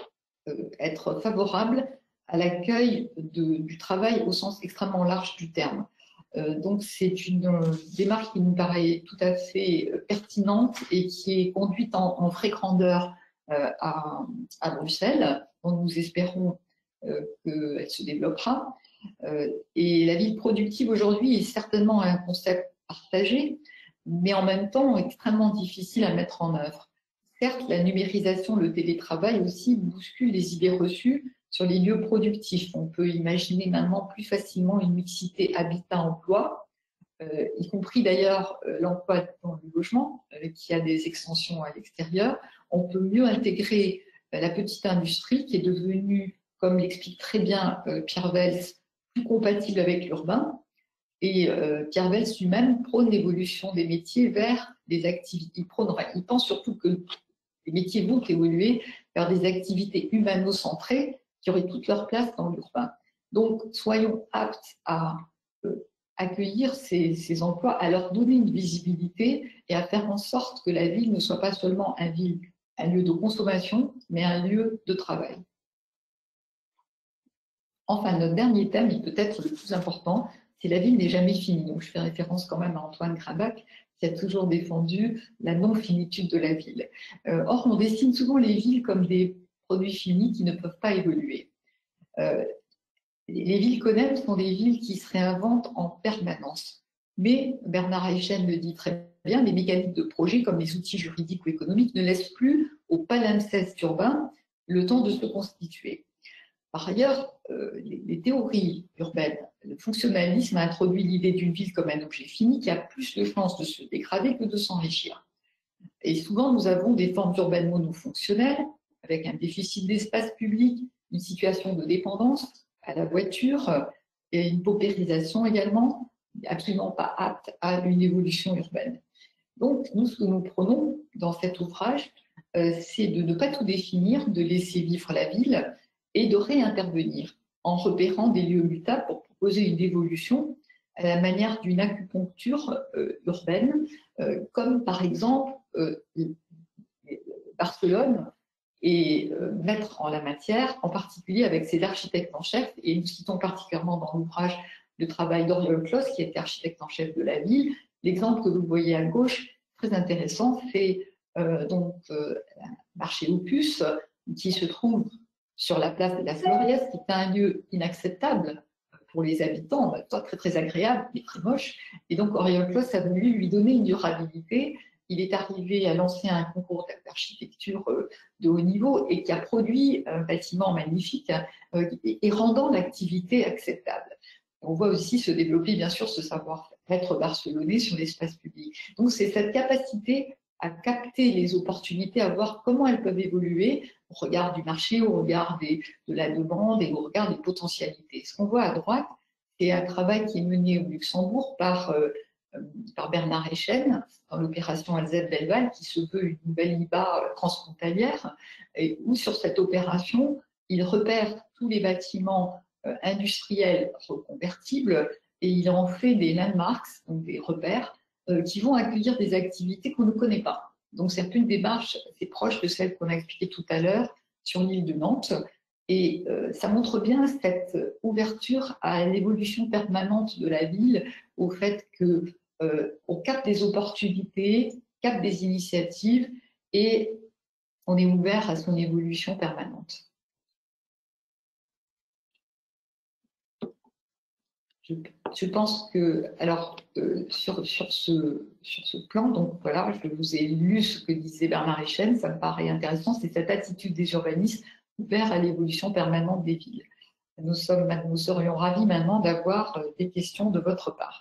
être favorables à l'accueil du travail au sens extrêmement large du terme. Donc c'est une démarche qui nous paraît tout à fait pertinente et qui est conduite en vraie grandeur à Bruxelles, dont nous espérons qu'elle se développera. Et la ville productive aujourd'hui est certainement un concept partagé, mais en même temps extrêmement difficile à mettre en œuvre. Certes, la numérisation, le télétravail aussi bouscule les idées reçues sur les lieux productifs. On peut imaginer maintenant plus facilement une mixité habitat-emploi, y compris d'ailleurs l'emploi dans le logement, qui a des extensions à l'extérieur. On peut mieux intégrer la petite industrie qui est devenue, comme l'explique très bien Pierre Vels, plus compatible avec l'urbain. Et Pierre Vels lui-même prône l'évolution des métiers vers des activités. Il pense surtout que les métiers vont évoluer vers des activités humano-centrées qui auraient toute leur place dans l'urbain. Donc, soyons aptes à accueillir ces emplois, à leur donner une visibilité et à faire en sorte que la ville ne soit pas seulement un lieu de consommation, mais un lieu de travail. Enfin, notre dernier thème, et peut-être le plus important, c'est la ville n'est jamais finie. Donc, je fais référence quand même à Antoine Grabach, qui a toujours défendu la non-finitude de la ville. Or, on dessine souvent les villes comme des produits finis qui ne peuvent pas évoluer. Les villes qu'on aime sont des villes qui se réinventent en permanence. Mais, Bernard Eichen le dit très bien, les mécaniques de projet, comme les outils juridiques ou économiques, ne laissent plus au palimpseste urbain le temps de se constituer. Par ailleurs, les théories urbaines, le fonctionnalisme a introduit l'idée d'une ville comme un objet fini qui a plus de chances de se dégrader que de s'enrichir. Et souvent, nous avons des formes urbaines monofonctionnelles, avec un déficit d'espace public, une situation de dépendance à la voiture et une paupérisation également, absolument pas apte à une évolution urbaine. Donc, nous, ce que nous prenons dans cet ouvrage, c'est de ne pas tout définir, de laisser vivre la ville et de réintervenir en repérant des lieux mutables pour proposer une évolution à la manière d'une acupuncture urbaine, comme par exemple Barcelone et maître en la matière, en particulier avec ses architectes en chef, et nous citons particulièrement dans l'ouvrage le travail d'Oriol Clos, qui était architecte en chef de la ville. L'exemple que vous voyez à gauche, très intéressant, c'est marché Opus, qui se trouve sur la place de la Floriès, qui est un lieu inacceptable pour les habitants, pas très très agréable, mais très moche. Et donc Oriol Clos a voulu lui donner une durabilité il est arrivé à lancer un concours d'architecture de haut niveau et qui a produit un bâtiment magnifique et rendant l'activité acceptable. On voit aussi se développer, bien sûr, ce savoir-être barcelonais sur l'espace public. Donc, c'est cette capacité à capter les opportunités, à voir comment elles peuvent évoluer au regard du marché, au regard de la demande et au regard des potentialités. Ce qu'on voit à droite, c'est un travail qui est mené au Luxembourg par Bernard Echen dans l'opération Alzette-Belval, qui se veut une nouvelle IBA transfrontalière, et où sur cette opération, il repère tous les bâtiments industriels reconvertibles et il en fait des landmarks, donc des repères, qui vont accueillir des activités qu'on ne connaît pas. Donc c'est une démarche assez proche de celle qu'on a expliquée tout à l'heure sur l'île de Nantes. Et ça montre bien cette ouverture à l'évolution permanente de la ville, au fait qu'on capte des opportunités, capte des initiatives et on est ouvert à son évolution permanente. Je pense que, alors, sur ce plan, donc voilà, je vous ai lu ce que disait Bernard Echen, ça me paraît intéressant, c'est cette attitude des urbanistes ouvert à l'évolution permanente des villes. Nous serions ravis maintenant d'avoir des questions de votre part.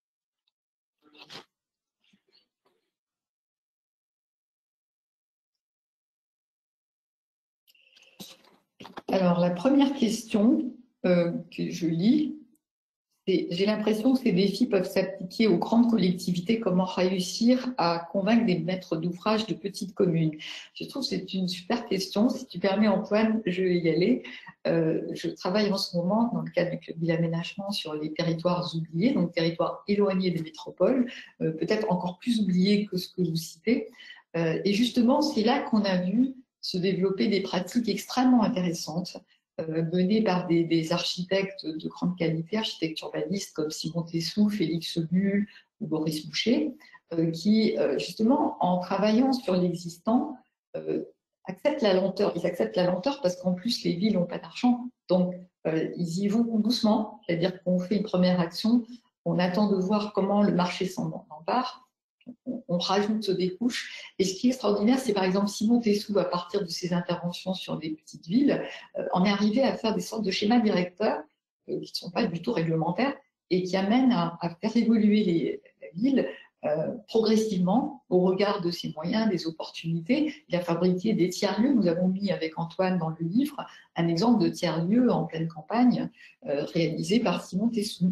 Alors, la première question que je lis, c'est « J'ai l'impression que ces défis peuvent s'appliquer aux grandes collectivités. Comment réussir à convaincre des maîtres d'ouvrage de petites communes ?» Je trouve que c'est une super question. Si tu permets, Antoine, je vais y aller. Je travaille en ce moment, dans le cadre du club de l'aménagement, sur les territoires oubliés, donc territoires éloignés des métropoles, peut-être encore plus oubliés que ce que vous citez. Et justement, c'est là qu'on a vu se développer des pratiques extrêmement intéressantes, menées par des architectes de grande qualité, architectes urbanistes comme Simon Tessou, Félix Bull ou Boris Boucher, qui, justement, en travaillant sur l'existant, acceptent la lenteur. Ils acceptent la lenteur parce qu'en plus, les villes n'ont pas d'argent. Donc, ils y vont doucement, c'est-à-dire qu'on fait une première action, on attend de voir comment le marché s'en empare. On rajoute des couches. Et ce qui est extraordinaire, c'est par exemple Simon Tessou, à partir de ses interventions sur des petites villes, en est arrivé à faire des sortes de schémas directeurs qui ne sont pas du tout réglementaires et qui amènent à faire évoluer la ville progressivement au regard de ses moyens, des opportunités. Il a fabriqué des tiers-lieux. Nous avons mis avec Antoine dans le livre un exemple de tiers-lieu en pleine campagne réalisé par Simon Tessou.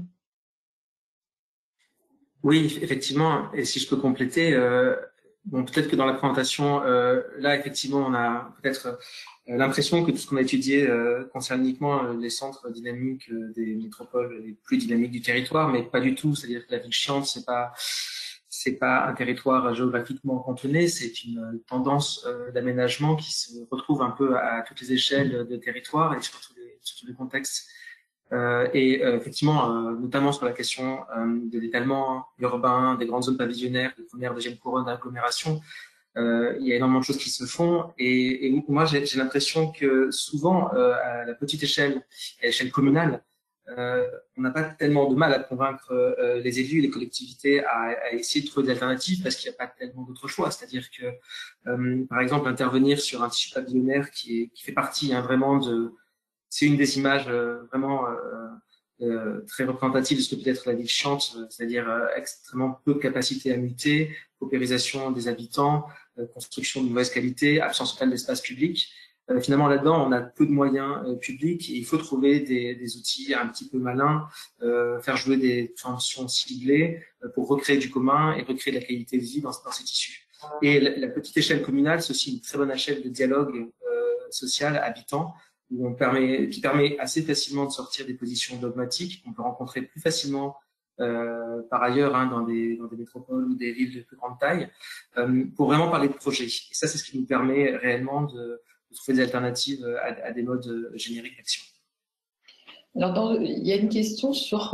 Oui, effectivement, et si je peux compléter, bon, peut-être que dans la présentation, là, effectivement, on a peut-être l'impression que tout ce qu'on a étudié concerne uniquement les centres dynamiques des métropoles les plus dynamiques du territoire, mais pas du tout. C'est-à-dire que la ville chiante, c'est pas un territoire géographiquement cantonné, c'est une tendance d'aménagement qui se retrouve un peu à toutes les échelles de territoire et sur tous les contextes. Effectivement, notamment sur la question de l'étalement urbain, des grandes zones pavillonnaires, de première, deuxième couronne d'agglomération, il y a énormément de choses qui se font. Et moi, j'ai l'impression que souvent, à la petite échelle, à l'échelle communale, on n'a pas tellement de mal à convaincre les élus et les collectivités à essayer de trouver des alternatives parce qu'il n'y a pas tellement d'autres choix. C'est-à-dire que, par exemple, intervenir sur un tissu pavillonnaire qui fait partie vraiment de... C'est une des images vraiment très représentatives de ce que peut être la ville chiante, c'est-à-dire extrêmement peu de capacité à muter, paupérisation des habitants, construction de mauvaise qualité, absence totale d'espace public. Finalement, là-dedans, on a peu de moyens publics et il faut trouver des outils un petit peu malins, faire jouer des fonctions ciblées pour recréer du commun et recréer de la qualité de vie dans ces tissus. Et la petite échelle communale, c'est aussi une très bonne échelle de dialogue social habitant, qui permet assez facilement de sortir des positions dogmatiques qu'on peut rencontrer plus facilement par ailleurs dans des métropoles ou des villes de plus grande taille, pour vraiment parler de projets. Et ça, c'est ce qui nous permet réellement de trouver des alternatives à des modes génériques d'action. Alors, il y a une question sur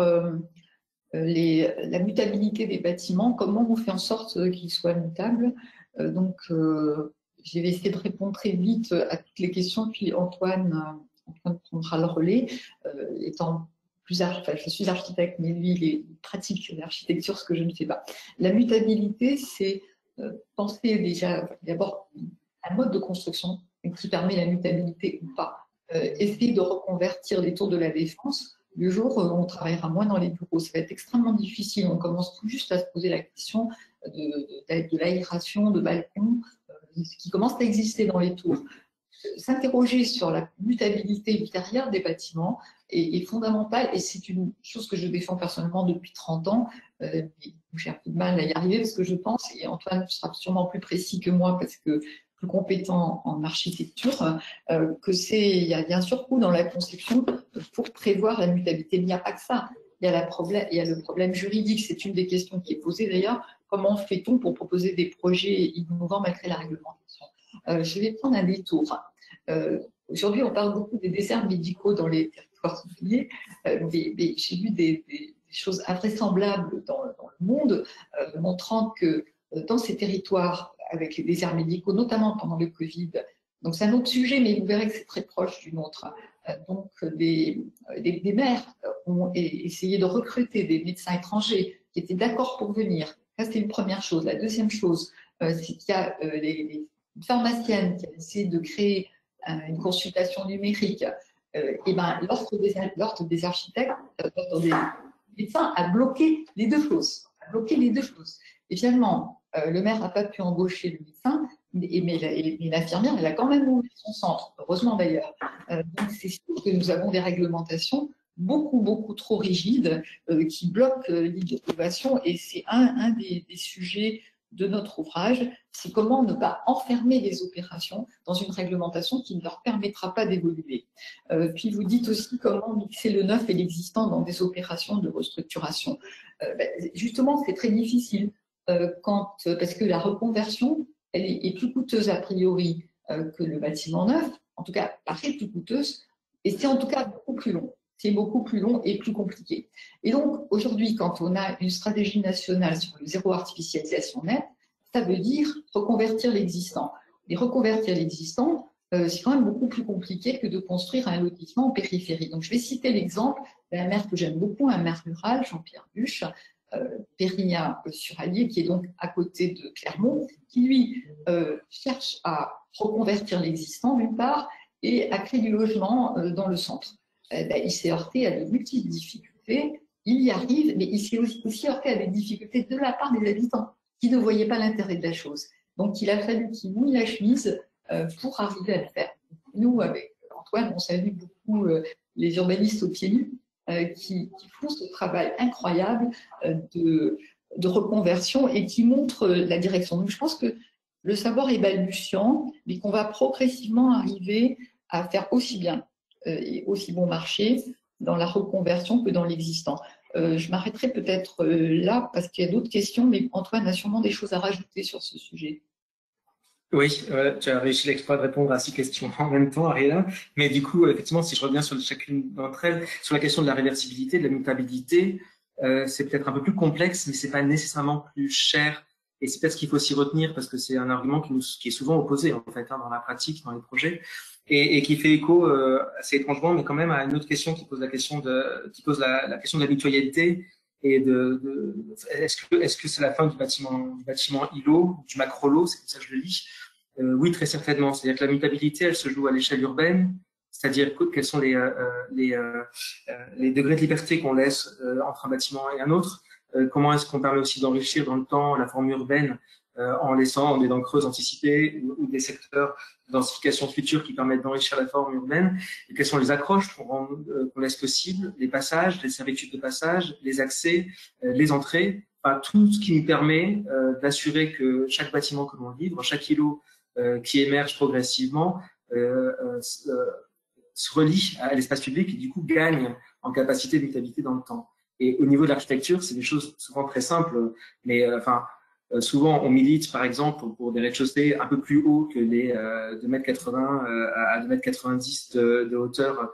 la mutabilité des bâtiments. Comment on fait en sorte qu'ils soient mutables? Je vais essayer de répondre très vite à toutes les questions, puis Antoine prendra le relais. Je suis architecte, mais lui, il pratique l'architecture, ce que je ne sais pas. La mutabilité, c'est penser déjà d'abord un mode de construction qui permet la mutabilité ou pas. Essayer de reconvertir les tours de la Défense. Le jour où on travaillera moins dans les bureaux, ça va être extrêmement difficile. On commence tout juste à se poser la question de l'aération, de balcons, qui commence à exister dans les tours. S'interroger sur la mutabilité ultérieure des bâtiments est fondamental, et c'est une chose que je défends personnellement depuis 30 ans. J'ai un peu de mal à y arriver parce que je pense, et Antoine sera sûrement plus précis que moi parce que plus compétent en architecture, il y a un surcoût dans la conception pour prévoir la mutabilité. Mais il n'y a pas que ça. Il y a le problème juridique. C'est une des questions qui est posée d'ailleurs. Comment fait-on pour proposer des projets innovants malgré la réglementation? Je vais prendre un détour. Aujourd'hui, on parle beaucoup des déserts médicaux dans les territoires oubliés, mais j'ai vu des choses invraisemblables dans le monde, montrant que dans ces territoires, avec les déserts médicaux, notamment pendant le Covid, donc c'est un autre sujet, mais vous verrez que c'est très proche du nôtre. Donc des maires ont essayé de recruter des médecins étrangers qui étaient d'accord pour venir. Ça, c'est une première chose. La deuxième chose, c'est qu'il y a une pharmacienne qui a essayé de créer une consultation numérique. Et ben, l'ordre des architectes, l'ordre des médecins a bloqué les deux choses. Et finalement, le maire n'a pas pu embaucher le médecin, mais l'infirmière, elle a quand même ouvert son centre, heureusement d'ailleurs. Donc c'est sûr que nous avons des réglementations beaucoup trop rigides qui bloquent l'innovation, et c'est un des sujets de notre ouvrage, c'est comment ne pas enfermer les opérations dans une réglementation qui ne leur permettra pas d'évoluer. Puis vous dites aussi comment mixer le neuf et l'existant dans des opérations de restructuration. Justement, c'est très difficile parce que la reconversion, elle est plus coûteuse a priori que le bâtiment neuf, en tout cas paraît plus coûteuse, et c'est en tout cas beaucoup plus long. C'est beaucoup plus long et plus compliqué. Et donc, aujourd'hui, quand on a une stratégie nationale sur le zéro artificialisation nette, ça veut dire reconvertir l'existant. Et reconvertir l'existant, c'est quand même beaucoup plus compliqué que de construire un lotissement en périphérie. Donc, je vais citer l'exemple d'un maire que j'aime beaucoup, un maire rural, Jean-Pierre Buche, Périgny-sur-Allier, qui est donc à côté de Clermont, qui lui cherche à reconvertir l'existant d'une part et à créer du logement dans le centre. Il s'est heurté à de multiples difficultés. Il y arrive, mais il s'est aussi heurté à des difficultés de la part des habitants qui ne voyaient pas l'intérêt de la chose. Donc, il a fallu qu'il mouille la chemise pour arriver à le faire. Nous, avec Antoine, on salue beaucoup les urbanistes aux pieds nus qui font ce travail incroyable de reconversion et qui montrent la direction. Donc, je pense que le savoir est balbutiant, mais qu'on va progressivement arriver à faire aussi bien et aussi bon marché dans la reconversion que dans l'existant. Je m'arrêterai peut-être là parce qu'il y a d'autres questions, mais Antoine a sûrement des choses à rajouter sur ce sujet. Oui, tu as réussi l'exploit de répondre à 6 questions en même temps, Ariela. Mais du coup, effectivement, si je reviens sur chacune d'entre elles, sur la question de la réversibilité, de la mutabilité, c'est peut-être un peu plus complexe, mais c'est pas nécessairement plus cher. Et c'est peut-être ce qu'il faut s'y retenir parce que c'est un argument qui est souvent opposé en fait dans la pratique, dans les projets, et qui fait écho assez étrangement, mais quand même à une autre question qui pose la question de la mutualité et est-ce que c'est la fin du bâtiment îlot, du macro-lot, c'est comme ça que je le lis. Oui, très certainement. C'est-à-dire que la mutabilité, elle se joue à l'échelle urbaine, c'est-à-dire quels sont les degrés de liberté qu'on laisse entre un bâtiment et un autre. Comment est-ce qu'on permet aussi d'enrichir dans le temps la forme urbaine en laissant des dents creuses anticipées ou des secteurs de densification future qui permettent d'enrichir la forme urbaine, et quelles sont les accroches qu'on laisse possibles, les passages, les servitudes de passage, les accès, les entrées, enfin, tout ce qui nous permet d'assurer que chaque bâtiment que l'on livre, chaque îlot qui émerge progressivement se relie à l'espace public et du coup gagne en capacité de mutabilité dans le temps. Et au niveau de l'architecture, c'est des choses souvent très simples, mais souvent on milite par exemple pour des rez-de-chaussée un peu plus hauts que les 2,80 m à 2,90 m de hauteur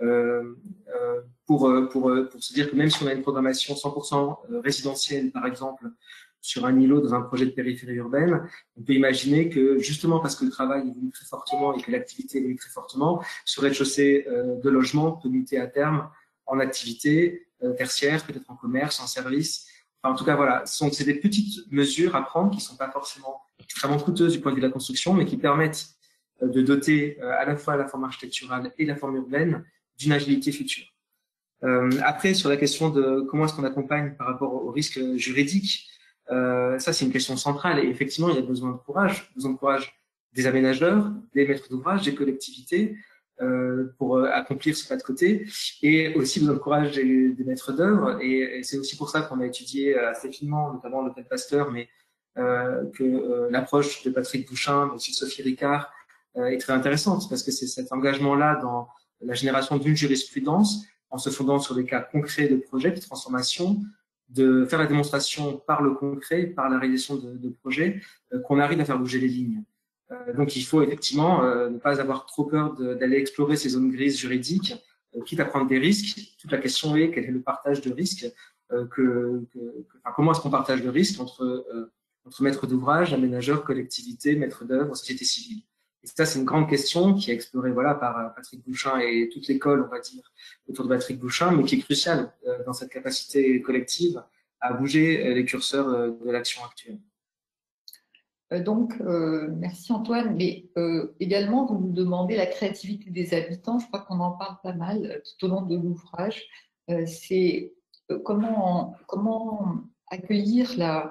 pour se dire que même si on a une programmation 100% résidentielle par exemple sur un îlot dans un projet de périphérie urbaine, on peut imaginer que justement parce que le travail évolue très fortement et que l'activité évolue très fortement, ce rez-de-chaussée de logement peut muter à terme en activité tertiaire, peut-être en commerce, en service, enfin, en tout cas, voilà, c'est des petites mesures à prendre qui sont pas forcément extrêmement coûteuses du point de vue de la construction, mais qui permettent de doter à la fois la forme architecturale et la forme urbaine d'une agilité future. Après, sur la question de comment est-ce qu'on accompagne par rapport aux risques juridiques, ça c'est une question centrale et effectivement il y a besoin de courage des aménageurs, des maîtres d'ouvrage, des collectivités pour accomplir ce pas de côté et aussi besoin de courage des maîtres d'œuvre et c'est aussi pour ça qu'on a étudié assez finement, notamment l'Open Pasteur, mais que l'approche de Patrick Bouchain, de Sophie Ricard est très intéressante parce que c'est cet engagement-là dans la génération d'une jurisprudence en se fondant sur des cas concrets de projets de transformation, de faire la démonstration par le concret, par la réalisation de projets, qu'on arrive à faire bouger les lignes. Donc il faut effectivement ne pas avoir trop peur d'aller explorer ces zones grises juridiques, quitte à prendre des risques. Toute la question est quel est le partage de risques, comment est-ce qu'on partage le risque entre maîtres d'ouvrage, aménageurs, collectivités, maîtres d'œuvre, société civile. Et ça, c'est une grande question qui est explorée par Patrick Bouchain et toute l'école, on va dire, autour de Patrick Bouchain, mais qui est cruciale dans cette capacité collective à bouger les curseurs de l'action actuelle. Merci Antoine, mais également, vous nous demandez la créativité des habitants. Je crois qu'on en parle pas mal tout au long de l'ouvrage. C'est comment accueillir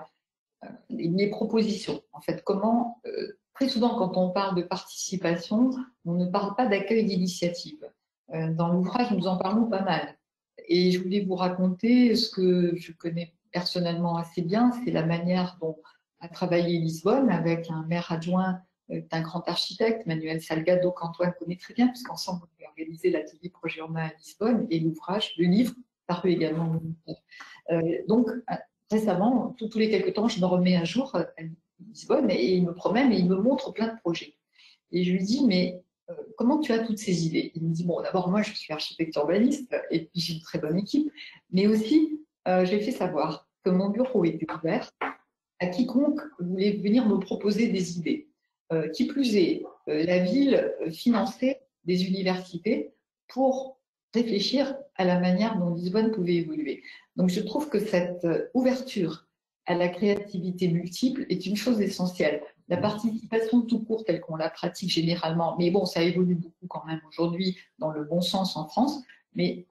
les propositions. En fait, comment... Très souvent, quand on parle de participation, on ne parle pas d'accueil d'initiative. Dans l'ouvrage, nous en parlons pas mal. Et je voulais vous raconter ce que je connais personnellement assez bien, c'est la manière dont a travaillé Lisbonne avec un maire adjoint d'un grand architecte, Manuel Salgado, qu'Antoine connaît très bien, puisqu'ensemble, on a organisé l'atelier projet urbain à Lisbonne et le livre, paru également. Donc, récemment, tous les quelques temps, je me remets à jour à Lisbonne et il me promet, mais il me montre plein de projets. Et je lui dis, mais comment tu as toutes ces idées? Il me dit, bon, d'abord, moi, je suis architecte urbaniste et puis j'ai une très bonne équipe, mais aussi, j'ai fait savoir que mon bureau était ouvert à quiconque voulait venir me proposer des idées. Qui plus est, la ville finançait des universités pour réfléchir à la manière dont Lisbonne pouvait évoluer. Donc, je trouve que cette ouverture à la créativité multiple est une chose essentielle. La participation tout court telle qu'on la pratique généralement, mais bon, ça évolue beaucoup quand même aujourd'hui dans le bon sens en France, mais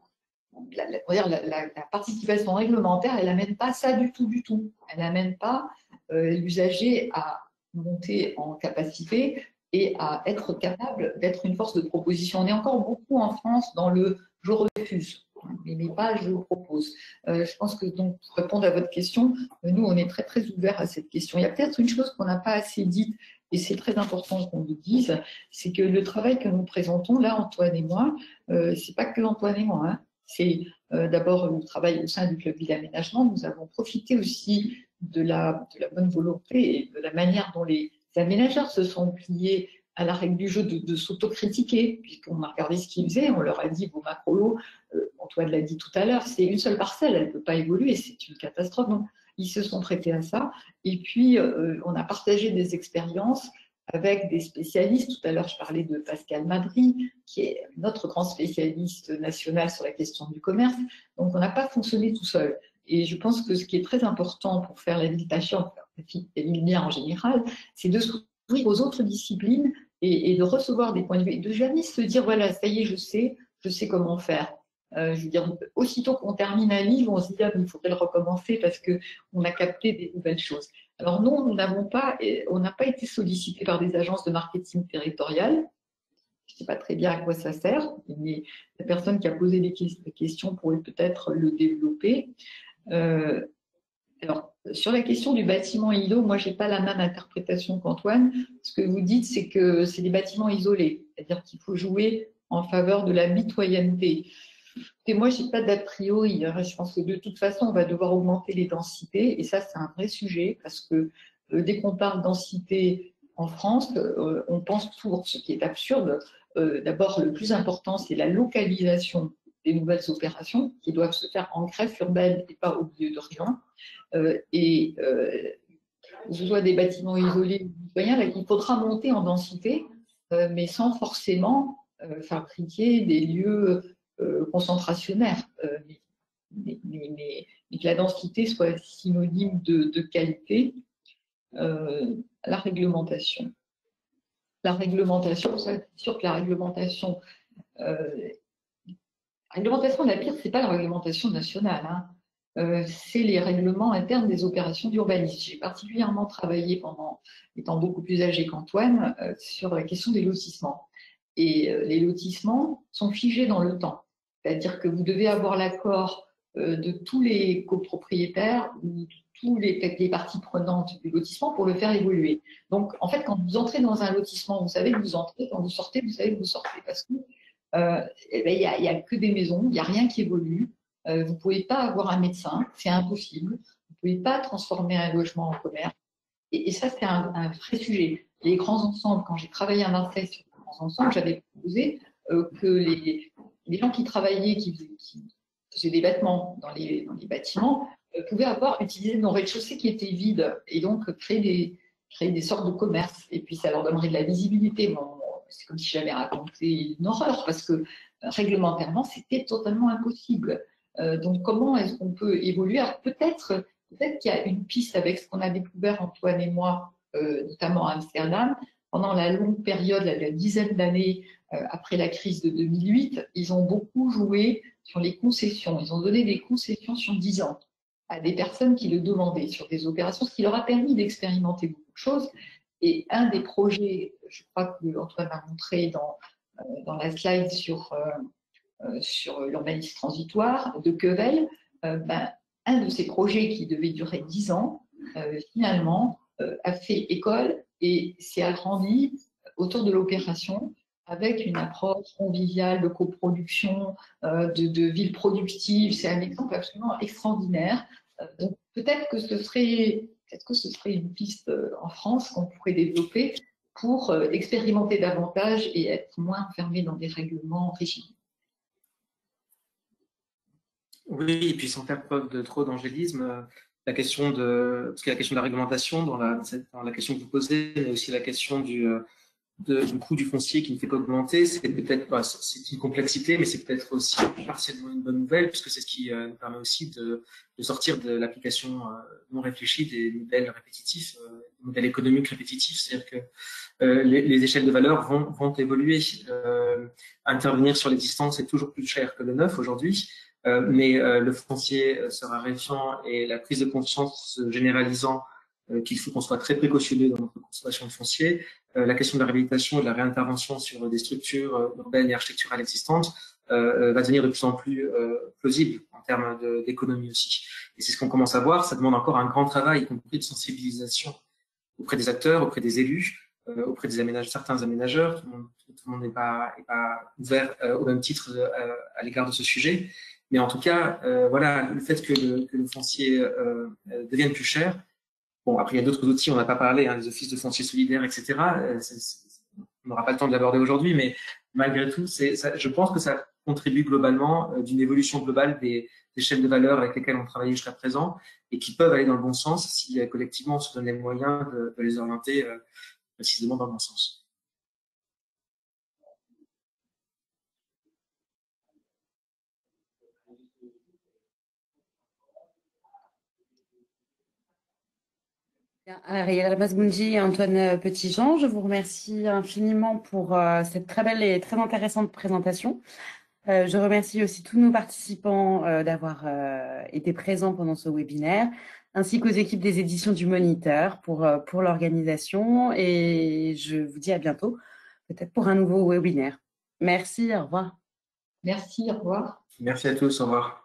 la participation réglementaire, elle n'amène pas ça du tout. Elle n'amène pas l'usager à monter en capacité et à être capable d'être une force de proposition. On est encore beaucoup en France dans le « je refuse ». Mais pas je propose. Je pense que donc pour répondre à votre question, nous on est très très ouverts à cette question. Il y a peut-être une chose qu'on n'a pas assez dite et c'est très important qu'on le dise, c'est que le travail que nous présentons là, Antoine et moi, c'est pas que Antoine et moi, hein. C'est d'abord le travail au sein du club Ville Aménagement. Nous avons profité aussi de la bonne volonté et de la manière dont les aménageurs se sont pliés à la règle du jeu de s'autocritiquer, puisqu'on a regardé ce qu'ils faisaient, on leur a dit, vos macrolos, Antoine l'a dit tout à l'heure, c'est une seule parcelle, elle ne peut pas évoluer, c'est une catastrophe. Donc, ils se sont prêtés à ça. Et puis, on a partagé des expériences avec des spécialistes. Tout à l'heure, je parlais de Pascal Madry, qui est notre grand spécialiste national sur la question du commerce. Donc, on n'a pas fonctionné tout seul. Et je pense que ce qui est très important pour faire la ville patiente, la ville bien en général, c'est de s'ouvrir aux autres disciplines et de recevoir des points de vue. Et de jamais se dire, voilà, ça y est, je sais comment faire. Je veux dire, aussitôt qu'on termine un livre, on se dit, ah, il faudrait le recommencer parce qu'on a capté des nouvelles choses. Alors non, on n'a pas été sollicité par des agences de marketing territoriales. Je ne sais pas très bien à quoi ça sert, mais la personne qui a posé les questions pourrait peut-être le développer. Alors, sur la question du bâtiment ISO, moi, je n'ai pas la même interprétation qu'Antoine. Ce que vous dites, c'est que c'est des bâtiments isolés, c'est-à-dire qu'il faut jouer en faveur de la mitoyenneté. Et moi, je n'ai pas d'a priori. Je pense que de toute façon, on va devoir augmenter les densités. Et ça, c'est un vrai sujet parce que dès qu'on parle densité en France, on pense toujours, ce qui est absurde. D'abord, le plus important, c'est la localisation des nouvelles opérations qui doivent se faire en greffe urbaine et pas au milieu de rien. Que ce soit des bâtiments isolés ou citoyens, il faudra monter en densité, mais sans forcément fabriquer des lieux concentrationnaires. que la densité soit synonyme de qualité. La réglementation. C'est sûr que la réglementation de la PIR, ce n'est pas la réglementation nationale, hein. C'est les règlements internes des opérations d'urbanisme. J'ai particulièrement travaillé étant beaucoup plus âgée qu'Antoine, sur la question des lotissements. Et les lotissements sont figés dans le temps. C'est-à-dire que vous devez avoir l'accord de tous les copropriétaires ou de tous les parties prenantes du lotissement pour le faire évoluer. Donc, en fait, quand vous entrez dans un lotissement, vous savez que vous entrez. Quand vous sortez, vous savez que vous sortez. Parce que il n'y a que des maisons, il n'y a rien qui évolue. Vous ne pouvez pas avoir un médecin, c'est impossible. Vous ne pouvez pas transformer un logement en commerce. Et ça, c'est un vrai sujet. Les grands ensembles, quand j'ai travaillé à Marseille sur les grands ensembles, j'avais proposé que les gens qui travaillaient, qui faisaient des bâtiments dans les bâtiments, pouvaient utiliser nos rez-de-chaussée qui étaient vides et donc créer des sortes de commerces. Et puis, ça leur donnerait de la visibilité. Bon, c'est comme si j'avais raconté une horreur parce que réglementairement, c'était totalement impossible. Donc, comment est-ce qu'on peut évoluer? Alors, peut-être qu'il y a une piste avec ce qu'on a découvert, Antoine et moi, notamment à Amsterdam. Pendant la longue période, la dizaine d'années après la crise de 2008, ils ont beaucoup joué sur les concessions. Ils ont donné des concessions sur 10 ans à des personnes qui le demandaient sur des opérations, ce qui leur a permis d'expérimenter beaucoup de choses. Et un des projets, je crois que Antoine a montré dans la slide sur l'urbanisme transitoire de Quevel, un de ces projets qui devait durer 10 ans, finalement, a fait école et s'est agrandi autour de l'opération avec une approche conviviale de coproduction, de ville productive. C'est un exemple absolument extraordinaire. Donc peut-être que ce serait une piste en France qu'on pourrait développer pour expérimenter davantage et être moins enfermé dans des règlements rigides. Oui, et puis sans faire preuve de trop d'angélisme, parce qu'il y a la question de la réglementation dans la question que vous posez, mais aussi la question du coût du foncier qui ne fait qu'augmenter. C'est peut-être, c'est une complexité, mais c'est peut-être aussi partiellement une bonne nouvelle, puisque c'est ce qui nous permet aussi de sortir de l'application non réfléchie des modèles répétitifs, des modèles économiques répétitifs. C'est-à-dire que les échelles de valeur vont évoluer. Intervenir sur l'existant, c'est toujours plus cher que le neuf aujourd'hui. Mais le foncier se raréfiant et la prise de conscience se généralisant qu'il faut qu'on soit très précautionneux dans notre consommation de foncier, la question de la réhabilitation et de la réintervention sur des structures urbaines et architecturales existantes va devenir de plus en plus plausible en termes d'économie aussi. Et c'est ce qu'on commence à voir. Ça demande encore un grand travail, y compris de sensibilisation auprès des acteurs, auprès des élus, auprès des certains aménageurs. Tout le monde n'est pas ouvert au même titre à l'égard de ce sujet. Mais en tout cas, voilà, le fait que le foncier devienne plus cher. Bon, après, il y a d'autres outils, on n'a pas parlé, les offices de foncier solidaire, etc. On n'aura pas le temps de l'aborder aujourd'hui, mais malgré tout, je pense que ça contribue globalement d'une évolution globale des chaînes de valeur avec lesquelles on travaillait jusqu'à présent et qui peuvent aller dans le bon sens si collectivement on se donne les moyens de les orienter précisément dans le bon sens. Ariel Masbounji et Antoine Petitjean, je vous remercie infiniment pour cette très belle et très intéressante présentation. Je remercie aussi tous nos participants d'avoir été présents pendant ce webinaire, ainsi qu'aux équipes des éditions du Moniteur pour l'organisation. Et je vous dis à bientôt, peut-être pour un nouveau webinaire. Merci, au revoir. Merci, au revoir. Merci à tous, au revoir.